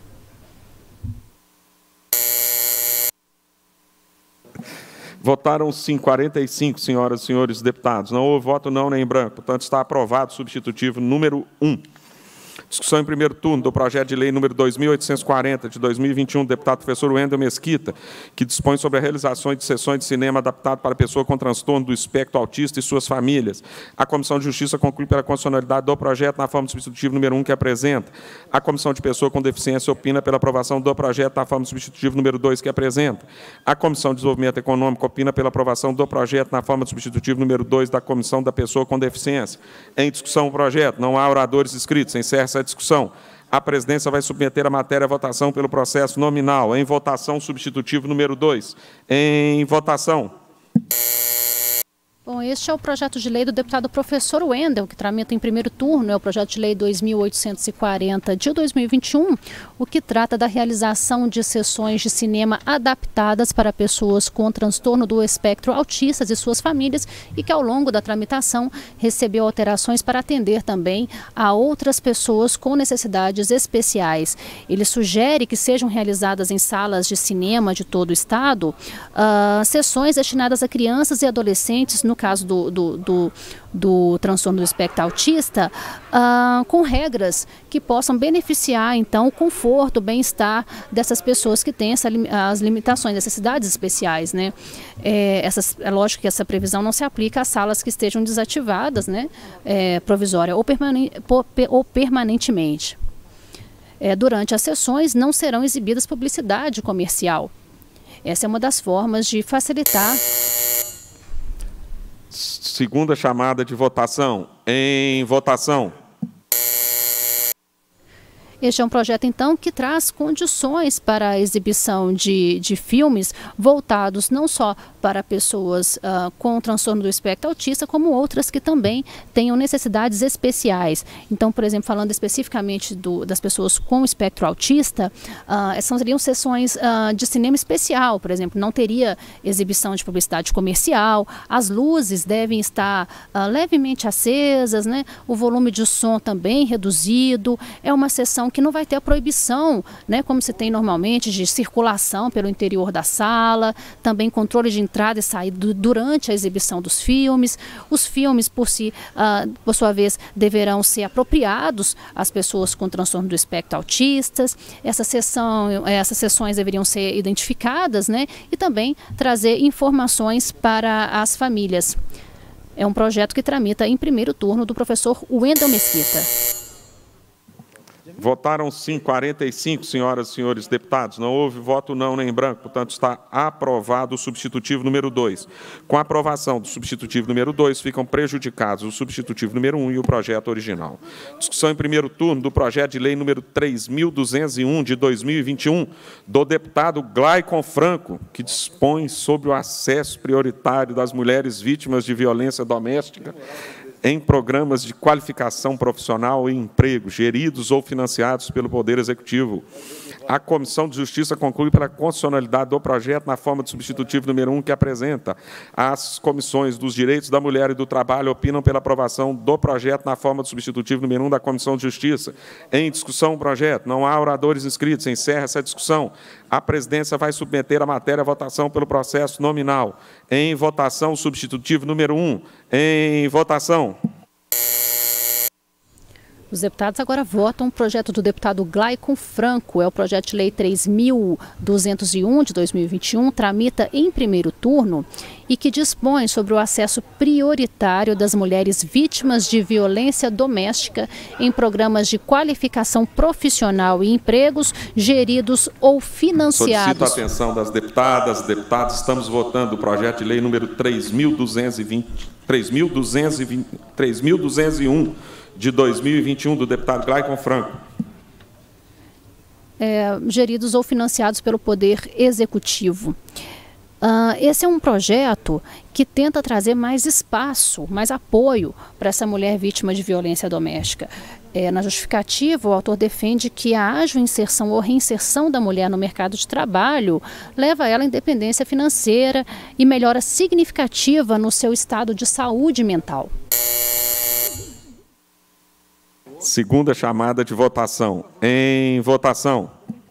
Votaram sim quarenta e cinco, senhoras e senhores deputados. Não houve voto não nem em branco. Portanto, está aprovado o substitutivo número um. Discussão em primeiro turno do projeto de lei número dois mil oitocentos e quarenta, de dois mil e vinte e um, do deputado professor Wendel Mesquita, que dispõe sobre a realização de sessões de cinema adaptado para pessoa com transtorno do espectro autista e suas famílias. A Comissão de Justiça conclui pela constitucionalidade do projeto na forma do substitutivo número um que apresenta. A Comissão de Pessoa com Deficiência opina pela aprovação do projeto na forma do substitutivo número dois que apresenta. A Comissão de Desenvolvimento Econômico opina pela aprovação do projeto na forma do substitutivo número dois da Comissão da Pessoa com Deficiência. Em discussão o projeto. Não há oradores inscritos. Encerra-se a discussão. A presidência vai submeter a matéria à votação pelo processo nominal. Em votação, substitutivo número dois. Em votação. Bom, este é o projeto de lei do deputado professor Wendel, que tramita em primeiro turno, é o projeto de lei dois mil oitocentos e quarenta de dois mil e vinte e um, o que trata da realização de sessões de cinema adaptadas para pessoas com transtorno do espectro autista e suas famílias, e que ao longo da tramitação recebeu alterações para atender também a outras pessoas com necessidades especiais. Ele sugere que sejam realizadas em salas de cinema de todo o estado uh, sessões destinadas a crianças e adolescentes, no caso do, do, do, do transtorno do espectro autista, uh, com regras que possam beneficiar, então, o conforto, o bem-estar dessas pessoas que têm essa, as limitações, necessidades especiais, né? É, essas, é lógico que essa previsão não se aplica às salas que estejam desativadas, né? É, provisória ou, permane ou permanentemente. É, durante as sessões não serão exibidas publicidade comercial. Essa é uma das formas de facilitar. Segunda chamada de votação. Em votação. Este é um projeto, então, que traz condições para a exibição de, de filmes voltados não só para pessoas uh, com transtorno do espectro autista, como outras que também tenham necessidades especiais. Então, por exemplo, falando especificamente do, das pessoas com espectro autista, uh, essas seriam sessões uh, de cinema especial, por exemplo, não teria exibição de publicidade comercial, as luzes devem estar uh, levemente acesas, né? O volume de som também reduzido, é uma sessão que não vai ter a proibição, né, como se tem normalmente, de circulação pelo interior da sala, também controle de entrada e saída durante a exibição dos filmes. Os filmes, por si, uh, por sua vez, deverão ser apropriados às pessoas com transtorno do espectro autistas. Essa sessão, essas sessões deveriam ser identificadas, né, e também trazer informações para as famílias. É um projeto que tramita em primeiro turno do professor Wendel Mesquita. Votaram sim quarenta e cinco, senhoras e senhores deputados. Não houve voto não nem branco, portanto está aprovado o substitutivo número dois. Com a aprovação do substitutivo número dois, ficam prejudicados o substitutivo número um e o projeto original. Discussão em primeiro turno do projeto de lei número três mil duzentos e um de dois mil e vinte e um, do deputado Glaicon Franco, que dispõe sobre o acesso prioritário das mulheres vítimas de violência doméstica em programas de qualificação profissional e emprego, geridos ou financiados pelo Poder Executivo. A Comissão de Justiça conclui pela constitucionalidade do projeto na forma de substitutivo número um que apresenta. As comissões dos Direitos da Mulher e do Trabalho opinam pela aprovação do projeto na forma de substitutivo número um da Comissão de Justiça. Em discussão o projeto. Não há oradores inscritos. Encerra essa discussão. A presidência vai submeter a matéria à votação pelo processo nominal. Em votação, o substitutivo número um. Em votação. Os deputados agora votam o projeto do deputado Glaicon Franco. É o projeto de lei três mil duzentos e um de dois mil e vinte e um, tramita em primeiro turno e que dispõe sobre o acesso prioritário das mulheres vítimas de violência doméstica em programas de qualificação profissional e empregos geridos ou financiados. Solicito a atenção das deputadas, deputados. Estamos votando o projeto de lei número três mil duzentos e vinte, três mil duzentos e vinte, três mil duzentos e um de dois mil e vinte e um, do deputado Glaicon Franco. É, geridos ou financiados pelo Poder Executivo. Uh, esse é um projeto que tenta trazer mais espaço, mais apoio para essa mulher vítima de violência doméstica. É, na justificativa, o autor defende que a ágil inserção ou reinserção da mulher no mercado de trabalho leva ela à independência financeira e melhora significativa no seu estado de saúde mental. Segunda chamada de votação. Em votação.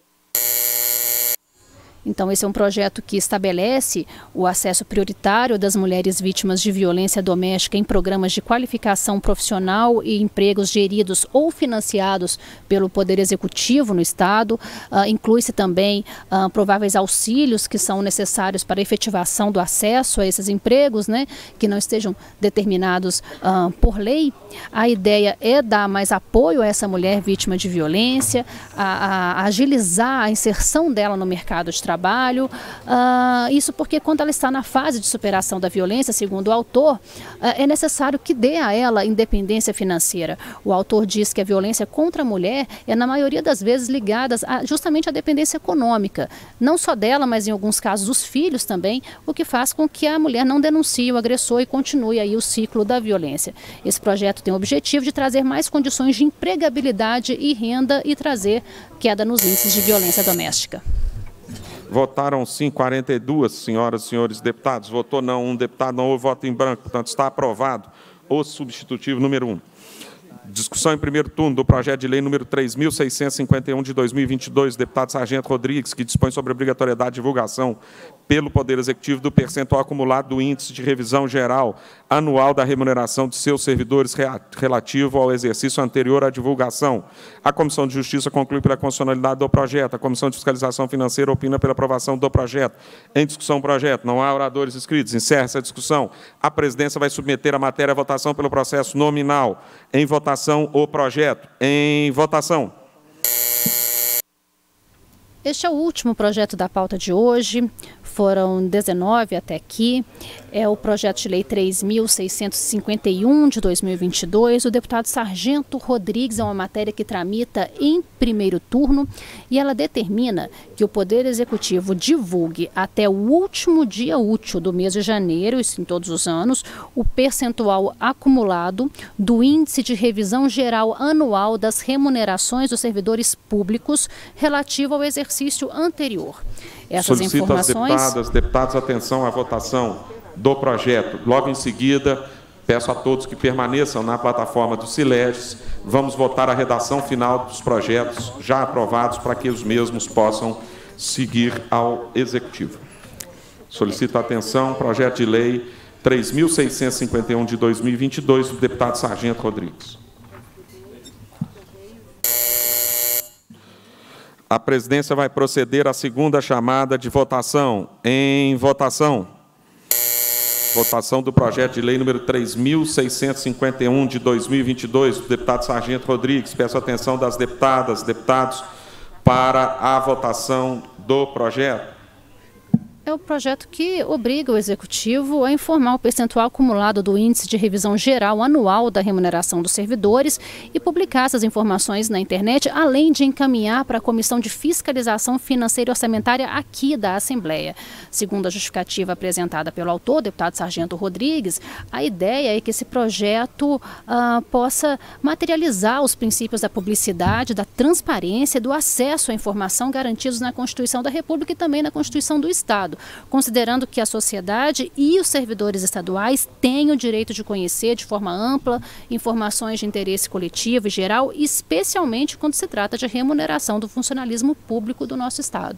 Então, esse é um projeto que estabelece o acesso prioritário das mulheres vítimas de violência doméstica em programas de qualificação profissional e empregos geridos ou financiados pelo Poder Executivo no Estado. Uh, Inclui-se também uh, prováveis auxílios que são necessários para a efetivação do acesso a esses empregos, né, que não estejam determinados uh, por lei. A ideia é dar mais apoio a essa mulher vítima de violência, a, a agilizar a inserção dela no mercado de trabalho, trabalho. Uh, isso porque quando ela está na fase de superação da violência, segundo o autor, uh, é necessário que dê a ela independência financeira. O autor diz que a violência contra a mulher é, na maioria das vezes, ligada a, justamente à dependência econômica. Não só dela, mas em alguns casos dos filhos também, o que faz com que a mulher não denuncie o agressor e continue aí o ciclo da violência. Esse projeto tem o objetivo de trazer mais condições de empregabilidade e renda e trazer queda nos índices de violência doméstica. Votaram sim quarenta e duas, senhoras e senhores deputados. Votou não um deputado, não houve voto em branco. Portanto, está aprovado o substitutivo número um. Discussão em primeiro turno do projeto de lei número três mil seiscentos e cinquenta e um de dois mil e vinte e dois, deputado Sargento Rodrigues, que dispõe sobre a obrigatoriedade de divulgação pelo Poder Executivo do percentual acumulado do índice de revisão geral anual da remuneração de seus servidores relativo ao exercício anterior à divulgação. A Comissão de Justiça conclui pela constitucionalidade do projeto. A Comissão de Fiscalização Financeira opina pela aprovação do projeto. Em discussão, projeto. Não há oradores inscritos. Encerra essa discussão. A presidência vai submeter a matéria à votação pelo processo nominal. Em votação, o projeto. Em votação. Este é o último projeto da pauta de hoje. Foram dezenove até aqui. É o projeto de lei três mil seiscentos e cinquenta e um de dois mil e vinte e dois. O deputado Sargento Rodrigues é uma matéria que tramita em primeiro turno e ela determina que o Poder Executivo divulgue até o último dia útil do mês de janeiro, isso em todos os anos, o percentual acumulado do índice de revisão geral anual das remunerações dos servidores públicos relativo ao exercício anterior. Essas Solicito informações... às deputadas, deputados, atenção à votação do projeto. Logo em seguida, peço a todos que permaneçam na plataforma do Sileges. Vamos votar a redação final dos projetos já aprovados para que os mesmos possam seguir ao Executivo. Solicito a atenção, projeto de lei três mil seiscentos e cinquenta e um de dois mil e vinte e dois, do deputado Sargento Rodrigues. A presidência vai proceder à segunda chamada de votação. Em votação. Votação do projeto de lei número três mil seiscentos e cinquenta e um de dois mil e vinte e dois, do deputado Sargento Rodrigues. Peço a atenção das deputadas, deputados, para a votação do projeto. É o projeto que obriga o Executivo a informar o percentual acumulado do índice de revisão geral anual da remuneração dos servidores e publicar essas informações na internet, além de encaminhar para a Comissão de Fiscalização Financeira e Orçamentária aqui da Assembleia. Segundo a justificativa apresentada pelo autor, deputado Sargento Rodrigues, a ideia é que esse projeto ah, possa materializar os princípios da publicidade, da transparência e do acesso à informação garantidos na Constituição da República e também na Constituição do Estado, considerando que a sociedade e os servidores estaduais têm o direito de conhecer de forma ampla informações de interesse coletivo e geral, especialmente quando se trata de remuneração do funcionalismo público do nosso Estado.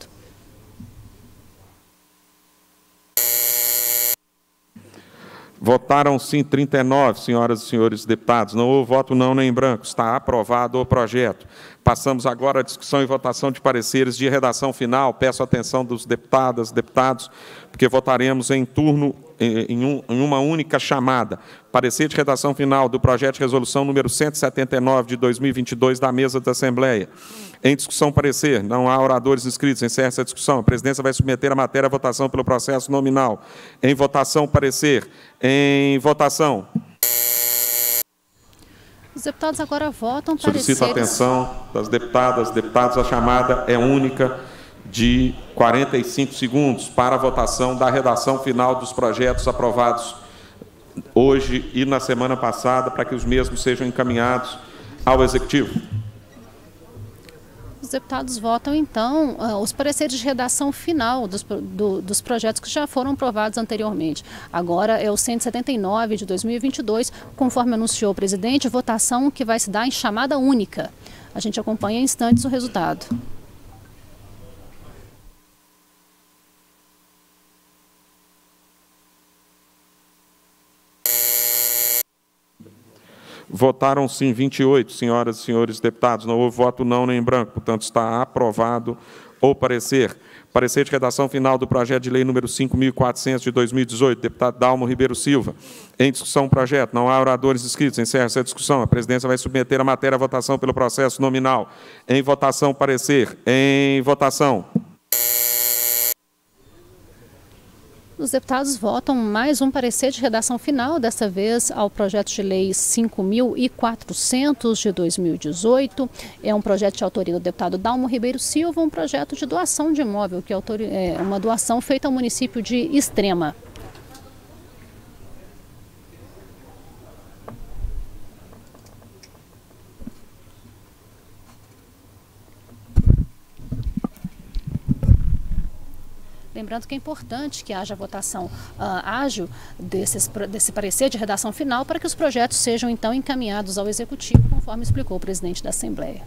Votaram sim trinta e nove, senhoras e senhores deputados. Não houve voto não nem em branco. Está aprovado o projeto. Passamos agora à discussão e votação de pareceres de redação final. Peço a atenção dos deputadas, deputados, porque votaremos em turno, em, um, em uma única chamada. Parecer de redação final do projeto de resolução número cento e setenta e nove de dois mil e vinte e dois da mesa da Assembleia. Em discussão, parecer. Não há oradores inscritos. Encerra essa discussão. A presidência vai submeter a matéria à votação pelo processo nominal. Em votação, parecer. Em votação. Os deputados agora votam Solicito pareceres... a atenção das deputadas, deputados. A chamada é única de quarenta e cinco segundos para a votação da redação final dos projetos aprovados hoje e na semana passada, para que os mesmos sejam encaminhados ao Executivo. Os deputados votam, então, uh, os pareceres de redação final dos, do, dos projetos que já foram aprovados anteriormente. Agora é o cento e setenta e nove de dois mil e vinte e dois, conforme anunciou o presidente, votação que vai se dar em chamada única. A gente acompanha em instantes o resultado. Votaram sim vinte e oito, senhoras e senhores deputados. Não houve voto não nem em branco, portanto está aprovado o parecer. Parecer de redação final do projeto de lei número cinco mil e quatrocentos de dois mil e dezoito, deputado Dalmo Ribeiro Silva. Em discussão o projeto. Não há oradores inscritos. Encerra essa discussão. A presidência vai submeter a matéria à votação pelo processo nominal. Em votação, parecer. Em votação. Os deputados votam mais um parecer de redação final, dessa vez ao projeto de lei cinco mil e quatrocentos de dois mil e dezoito. É um projeto de autoria do deputado Dalmo Ribeiro Silva, um projeto de doação de imóvel, que é uma doação feita ao município de Extrema. Lembrando que é importante que haja votação uh, ágil desses, desse parecer de redação final para que os projetos sejam então encaminhados ao Executivo, conforme explicou o presidente da Assembleia.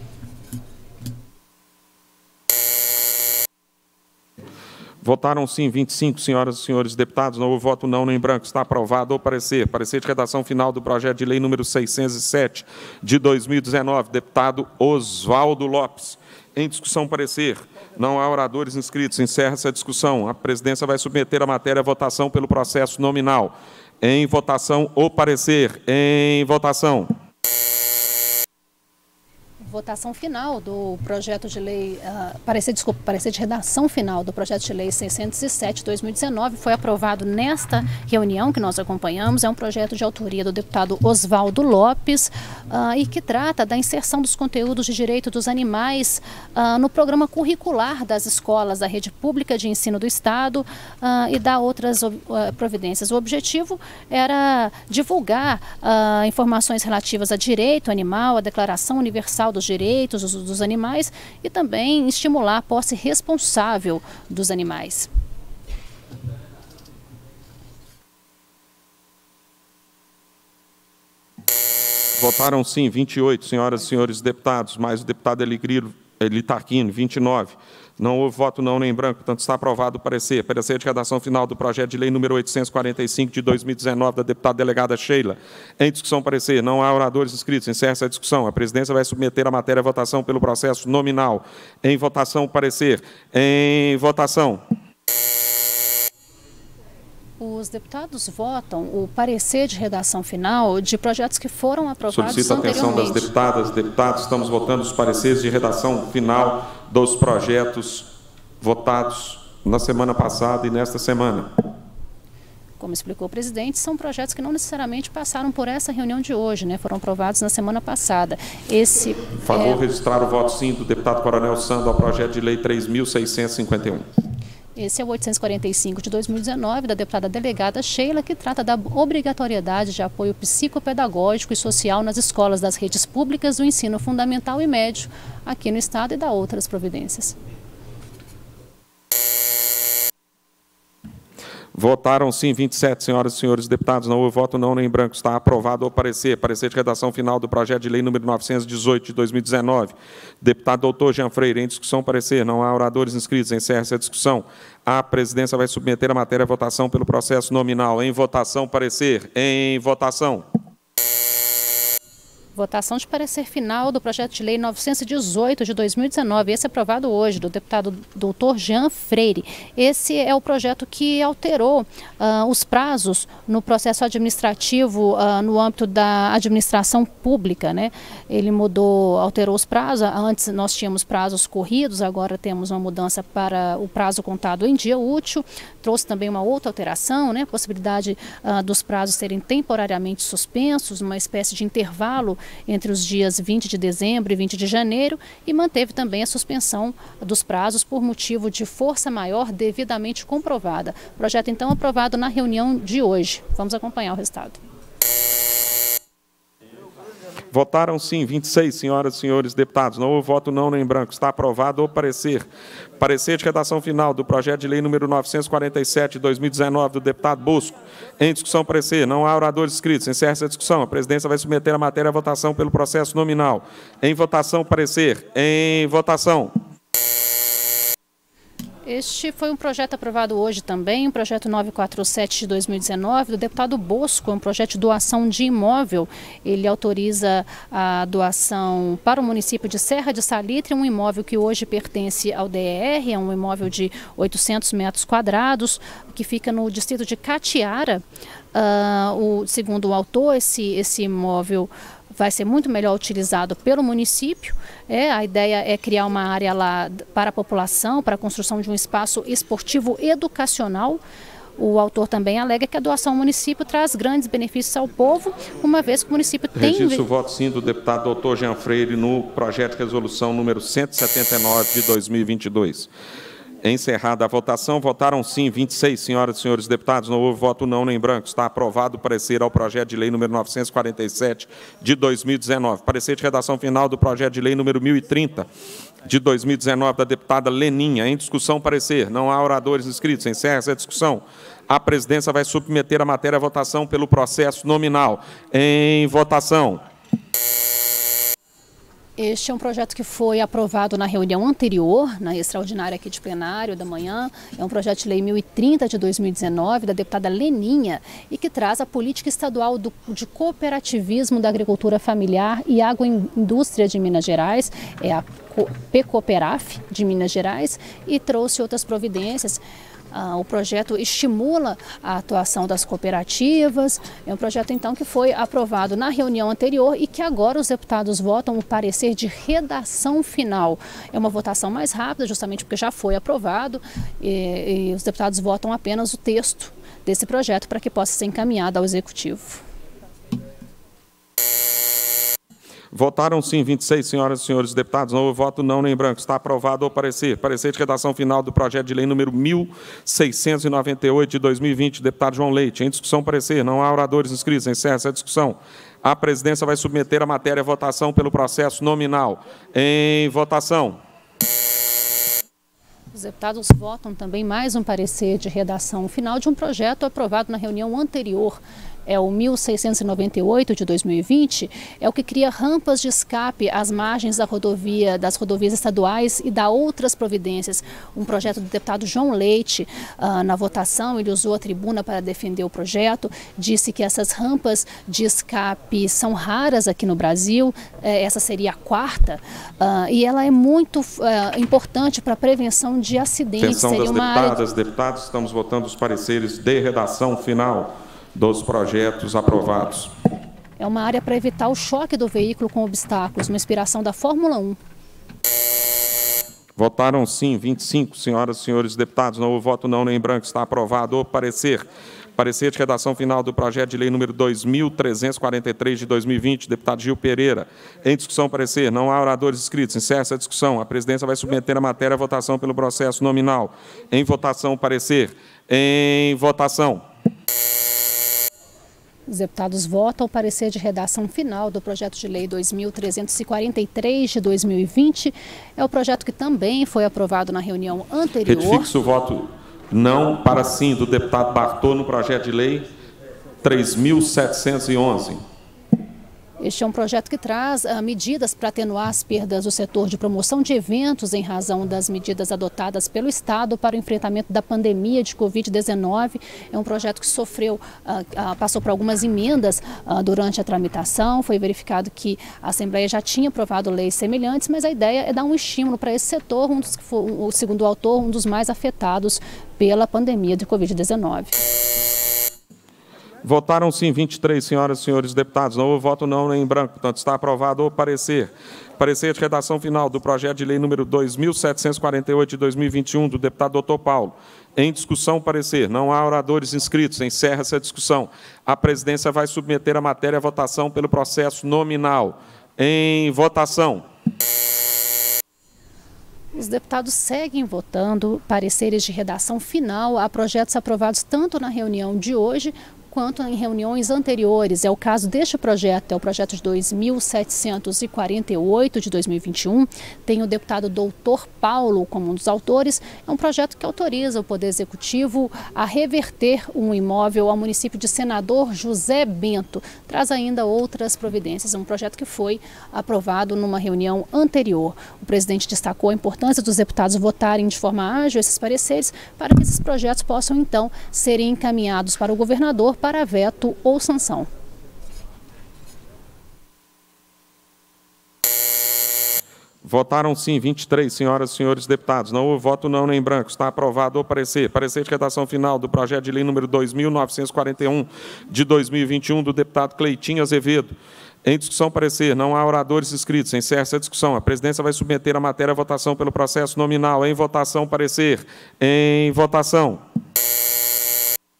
Votaram sim vinte e cinco, senhoras e senhores deputados. Não houve voto não, nem branco. Está aprovado o parecer. Parecer de redação final do projeto de lei número seiscentos e sete de dois mil e dezenove. Deputado Oswaldo Lopes. Em discussão, parecer. Não há oradores inscritos. Encerra-se a discussão. A presidência vai submeter a matéria à votação pelo processo nominal. Em votação, o parecer. Em votação. Votação final do projeto de lei, uh, parecer, desculpa, parecer de redação final do projeto de lei seiscentos e sete de dois mil e dezenove foi aprovado nesta reunião que nós acompanhamos. É um projeto de autoria do deputado Oswaldo Lopes uh, e que trata da inserção dos conteúdos de direito dos animais uh, no programa curricular das escolas da rede pública de ensino do Estado uh, e da outras uh, providências. O objetivo era divulgar uh, informações relativas a direito animal, a Declaração Universal do dos direitos dos, dos animais e também estimular a posse responsável dos animais. Votaram sim vinte e oito, senhoras e senhores deputados, mais o deputado Eli Tarquini, vinte e nove. Não houve voto não nem branco, portanto está aprovado o parecer. Parecer de redação final do projeto de lei número oitocentos e quarenta e cinco de dois mil e dezenove, da deputada delegada Sheila. Em discussão, parecer. Não há oradores inscritos. Encerra-se a discussão. A presidência vai submeter a matéria à votação pelo processo nominal. Em votação, parecer. Em votação. Os deputados votam o parecer de redação final de projetos que foram aprovados Solicito a atenção das deputadas e deputados. Estamos votando os pareceres de redação final dos projetos votados na semana passada e nesta semana. Como explicou o presidente, são projetos que não necessariamente passaram por essa reunião de hoje, né? Foram aprovados na semana passada. Esse, por favor, é... registrar o voto sim do deputado Coronel Sando ao projeto de lei três mil seiscentos e cinquenta e um. Esse é o oitocentos e quarenta e cinco de dois mil e dezenove, da deputada delegada Sheila, que trata da obrigatoriedade de apoio psicopedagógico e social nas escolas das redes públicas do ensino fundamental e médio aqui no Estado e da outras providências. Votaram sim vinte e sete, senhoras e senhores deputados. Não houve voto não nem branco. Está aprovado o parecer. Parecer de redação final do projeto de lei número novecentos e dezoito de dois mil e dezenove. Deputado doutor Jean Freire. Em discussão, parecer. Não há oradores inscritos. Encerra-se a discussão. A presidência vai submeter a matéria à votação pelo processo nominal. Em votação, parecer. Em votação. Votação de parecer final do projeto de lei novecentos e dezoito de dois mil e dezenove, esse aprovado hoje, do deputado doutor Jean Freire. Esse é o projeto que alterou uh, os prazos no processo administrativo uh, no âmbito da administração pública, né? Ele mudou, alterou os prazos. Antes nós tínhamos prazos corridos, agora temos uma mudança para o prazo contado em dia útil. Trouxe também uma outra alteração, né? Possibilidade uh, dos prazos serem temporariamente suspensos, uma espécie de intervalo entre os dias vinte de dezembro e vinte de janeiro, e manteve também a suspensão dos prazos por motivo de força maior devidamente comprovada. Projeto, então, aprovado na reunião de hoje. Vamos acompanhar o resultado. Votaram sim vinte e seis, senhoras e senhores deputados. Não houve voto não nem branco. Está aprovado o parecer. Parecer de redação final do projeto de lei número novecentos e quarenta e sete de dois mil e dezenove, do deputado Bosco. Em discussão, parecer. Não há oradores inscritos. Encerra-se a discussão. A presidência vai submeter a matéria à votação pelo processo nominal. Em votação, parecer. Em votação. Este foi um projeto aprovado hoje também, o projeto novecentos e quarenta e sete de dois mil e dezenove, do deputado Bosco, é um projeto de doação de imóvel. Ele autoriza a doação para o município de Serra de Salitre, um imóvel que hoje pertence ao D E R, é um imóvel de oitocentos metros quadrados, que fica no distrito de Catiara. Uh, o, segundo o autor, esse, esse imóvel vai ser muito melhor utilizado pelo município. É, a ideia é criar uma área lá para a população, para a construção de um espaço esportivo educacional. O autor também alega que a doação ao município traz grandes benefícios ao povo, uma vez que o município tem... Registro o voto sim do deputado doutor Jean Freire no projeto de resolução número cento e setenta e nove de dois mil e vinte e dois. Encerrada a votação, votaram sim vinte e seis senhoras e senhores deputados, não houve voto não nem branco. Está aprovado o parecer ao projeto de lei número novecentos e quarenta e sete de dois mil e dezenove. Parecer de redação final do projeto de lei número mil e trinta de dois mil e dezenove da deputada Leninha. Em discussão, parecer. Não há oradores inscritos. Encerra essa discussão. A presidência vai submeter a matéria à votação pelo processo nominal. Em votação. Este é um projeto que foi aprovado na reunião anterior, na extraordinária aqui de plenário da manhã. É um projeto de lei mil e trinta de dois mil e dezenove, da deputada Leninha, e que traz a política estadual do, de cooperativismo da agricultura familiar e agroindústria de Minas Gerais, é a PECOPERAF de Minas Gerais, e trouxe outras providências. Ah, o projeto estimula a atuação das cooperativas. É um projeto, então, que foi aprovado na reunião anterior e que agora os deputados votam o parecer de redação final. É uma votação mais rápida, justamente porque já foi aprovado, e, e os deputados votam apenas o texto desse projeto para que possa ser encaminhado ao Executivo. Votaram sim vinte e seis senhoras e senhores deputados, não houve voto não nem branco. Está aprovado o parecer. Parecer de redação final do projeto de lei número mil seiscentos e noventa e oito de dois mil e vinte, deputado João Leite. Em discussão, parecer. Não há oradores inscritos. Encerra essa discussão. A presidência vai submeter a matéria à votação pelo processo nominal. Em votação. Os deputados votam também mais um parecer de redação final de um projeto aprovado na reunião anterior. É o mil seiscentos e noventa e oito de dois mil e vinte, é o que cria rampas de escape às margens da rodovia, das rodovias estaduais e dá outras providências. Um projeto do deputado João Leite, uh, na votação, ele usou a tribuna para defender o projeto, disse que essas rampas de escape são raras aqui no Brasil, eh, essa seria a quarta, uh, e ela é muito uh, importante para a prevenção de acidentes. Atenção seria das uma deputadas, área... deputados, estamos votando os pareceres de redação final dos projetos aprovados. É uma área para evitar o choque do veículo com obstáculos, uma inspiração da Fórmula um. Votaram sim vinte e cinco senhoras e senhores deputados, não houve voto não nem branco. Está aprovado o parecer. Parecer de redação final do projeto de lei número dois mil trezentos e quarenta e três de dois mil e vinte, deputado Gil Pereira. Em discussão, parecer. Não há oradores inscritos. Encerra essa discussão. A presidência vai submeter a matéria à votação pelo processo nominal. Em votação, parecer. Em votação. Os deputados votam o parecer de redação final do projeto de lei dois mil trezentos e quarenta e três de dois mil e vinte. É o projeto que também foi aprovado na reunião anterior. Retifique-se o voto não para sim do deputado Bartô no projeto de lei três mil setecentos e onze. Este é um projeto que traz uh, medidas para atenuar as perdas do setor de promoção de eventos em razão das medidas adotadas pelo Estado para o enfrentamento da pandemia de Covid dezenove. É um projeto que sofreu, uh, uh, passou por algumas emendas uh, durante a tramitação. Foi verificado que a Assembleia já tinha aprovado leis semelhantes, mas a ideia é dar um estímulo para esse setor, um dos que foi, um, segundo o autor, um dos mais afetados pela pandemia de Covid dezenove. Votaram sim vinte e três senhoras e senhores deputados, não houve voto não nem em branco, portanto está aprovado o parecer. Parecer de redação final do projeto de lei número dois mil setecentos e quarenta e oito de dois mil e vinte e um, do deputado doutor Paulo. Em discussão, parecer. Não há oradores inscritos. Encerra essa discussão. A presidência vai submeter a matéria à votação pelo processo nominal. Em votação. Os deputados seguem votando pareceres de redação final a projetos aprovados tanto na reunião de hoje quanto em reuniões anteriores. É o caso deste projeto, é o projeto de dois mil setecentos e quarenta e oito de dois mil e vinte e um. Tem o deputado doutor Paulo como um dos autores. É um projeto que autoriza o Poder Executivo a reverter um imóvel ao município de Senador José Bento. Traz ainda outras providências. É um projeto que foi aprovado numa reunião anterior. O presidente destacou a importância dos deputados votarem de forma ágil esses pareceres para que esses projetos possam, então, serem encaminhados para o governador para veto ou sanção. Votaram sim vinte e três senhoras e senhores deputados. Não houve voto não nem branco. Está aprovado o parecer. Parecer de redação final do projeto de lei número dois mil novecentos e quarenta e um de dois mil e vinte e um do deputado Cleitinho Azevedo. Em discussão, parecer. Não há oradores inscritos. Encerra essa discussão. A presidência vai submeter a matéria à votação pelo processo nominal. Em votação, parecer. Em votação.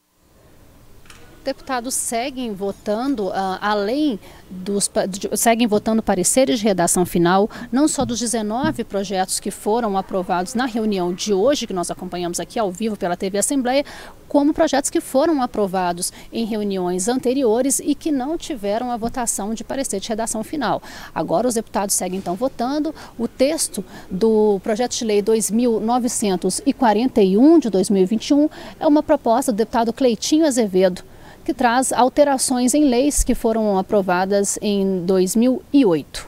Deputados seguem votando, uh, além dos, seguem votando pareceres de redação final, não só dos dezenove projetos que foram aprovados na reunião de hoje, que nós acompanhamos aqui ao vivo pela T V Assembleia, como projetos que foram aprovados em reuniões anteriores e que não tiveram a votação de parecer de redação final. Agora os deputados seguem então votando. O texto do projeto de lei dois mil novecentos e quarenta e um de dois mil e vinte e um é uma proposta do deputado Cleitinho Azevedo, que traz alterações em leis que foram aprovadas em dois mil e oito.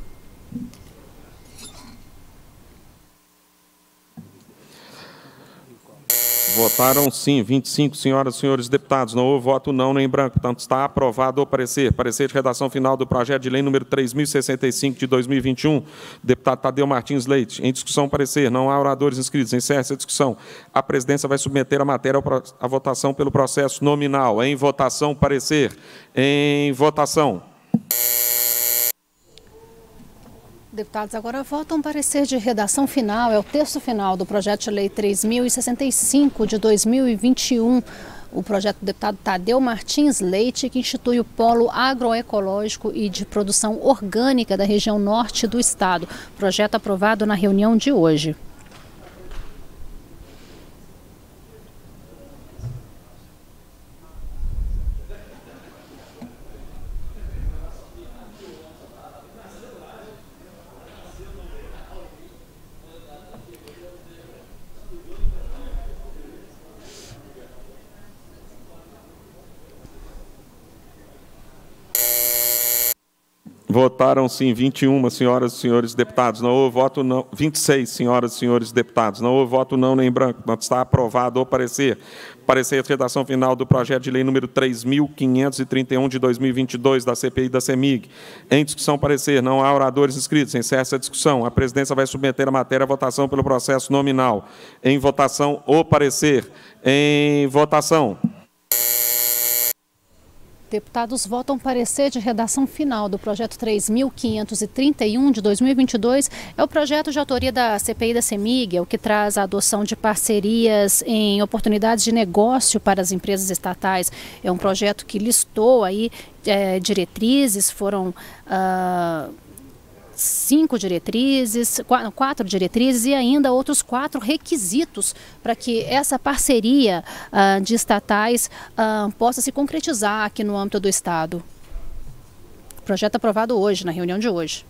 Votaram sim, vinte e cinco senhoras e senhores deputados. Não houve voto não nem branco. Portanto, está aprovado o parecer. Parecer de redação final do projeto de lei número três mil e sessenta e cinco de dois mil e vinte e um. Deputado Tadeu Martins Leite. Em discussão, parecer. Não há oradores inscritos. Encerra essa discussão. A presidência vai submeter a matéria à votação pelo processo nominal. Em votação, parecer. Em votação. Deputados agora votam parecer de redação final, é o texto final do projeto de lei três mil e sessenta e cinco de dois mil e vinte e um. O projeto do deputado Tadeu Martins Leite, que institui o Polo Agroecológico e de Produção Orgânica da região norte do estado. Projeto aprovado na reunião de hoje. Votaram sim vinte e uma senhoras e senhores deputados. Não houve voto não. vinte e seis senhoras e senhores deputados. Não houve voto não nem branco. Portanto, está aprovado o parecer. Parecer de redação final do projeto de lei número três mil quinhentos e trinta e um de dois mil e vinte e dois da C P I da CEMIG. Em discussão, parecer. Não há oradores inscritos. Encerra essa discussão. A presidência vai submeter a matéria à votação pelo processo nominal. Em votação, o parecer. Em votação. Deputados votam parecer de redação final do projeto três mil quinhentos e trinta e um de dois mil e vinte e dois. É o projeto de autoria da C P I da CEMIG, é o que traz a adoção de parcerias em oportunidades de negócio para as empresas estatais. É um projeto que listou aí é, diretrizes, foram uh, cinco diretrizes, quatro, quatro diretrizes e ainda outros quatro requisitos para que essa parceria uh, de estatais uh, possa se concretizar aqui no âmbito do estado. Projeto aprovado hoje, na reunião de hoje.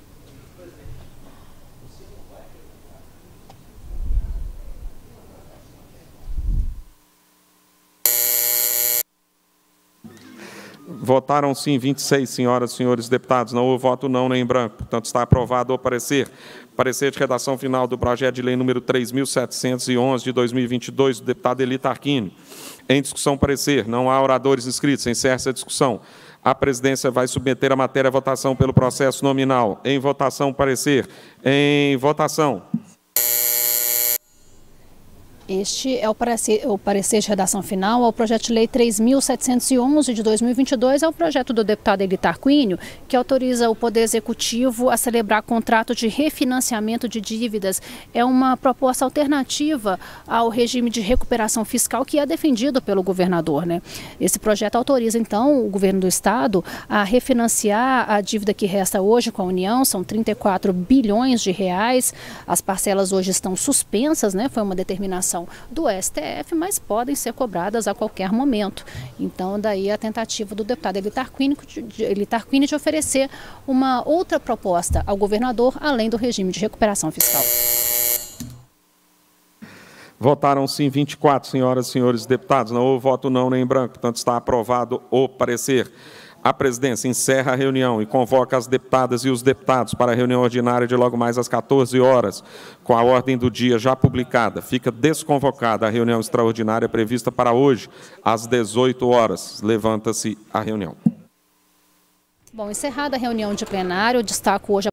Votaram sim vinte e seis senhoras e senhores deputados. Não houve voto não nem branco. Portanto, está aprovado o parecer. Parecer de redação final do projeto de lei número três mil setecentos e onze de dois mil e vinte e dois do deputado Eli Tarquini. Em discussão, parecer. Não há oradores inscritos. Encerra essa discussão. A presidência vai submeter a matéria à votação pelo processo nominal. Em votação, parecer. Em votação. Este é o parecer, o parecer de redação final ao projeto de lei três mil setecentos e onze de dois mil e vinte e dois, é o projeto do deputado Eli Tarquínio, que autoriza o Poder Executivo a celebrar contrato de refinanciamento de dívidas. É uma proposta alternativa ao regime de recuperação fiscal que é defendido pelo governador, né? Esse projeto autoriza, então, o governo do estado a refinanciar a dívida que resta hoje com a União, são trinta e quatro bilhões de reais. As parcelas hoje estão suspensas, né? Foi uma determinação do S T F, mas podem ser cobradas a qualquer momento. Então, daí a tentativa do deputado Eli Tarquini de, Eli Tarquini de oferecer uma outra proposta ao governador, além do regime de recuperação fiscal. Votaram sim vinte e quatro senhoras e senhores deputados. Não houve voto não nem branco. Portanto, está aprovado o parecer. A presidência encerra a reunião e convoca as deputadas e os deputados para a reunião ordinária de logo mais às quatorze horas, com a ordem do dia já publicada. Fica desconvocada a reunião extraordinária prevista para hoje, às dezoito horas. Levanta-se a reunião. Bom, encerrada a reunião de plenário, destaco hoje a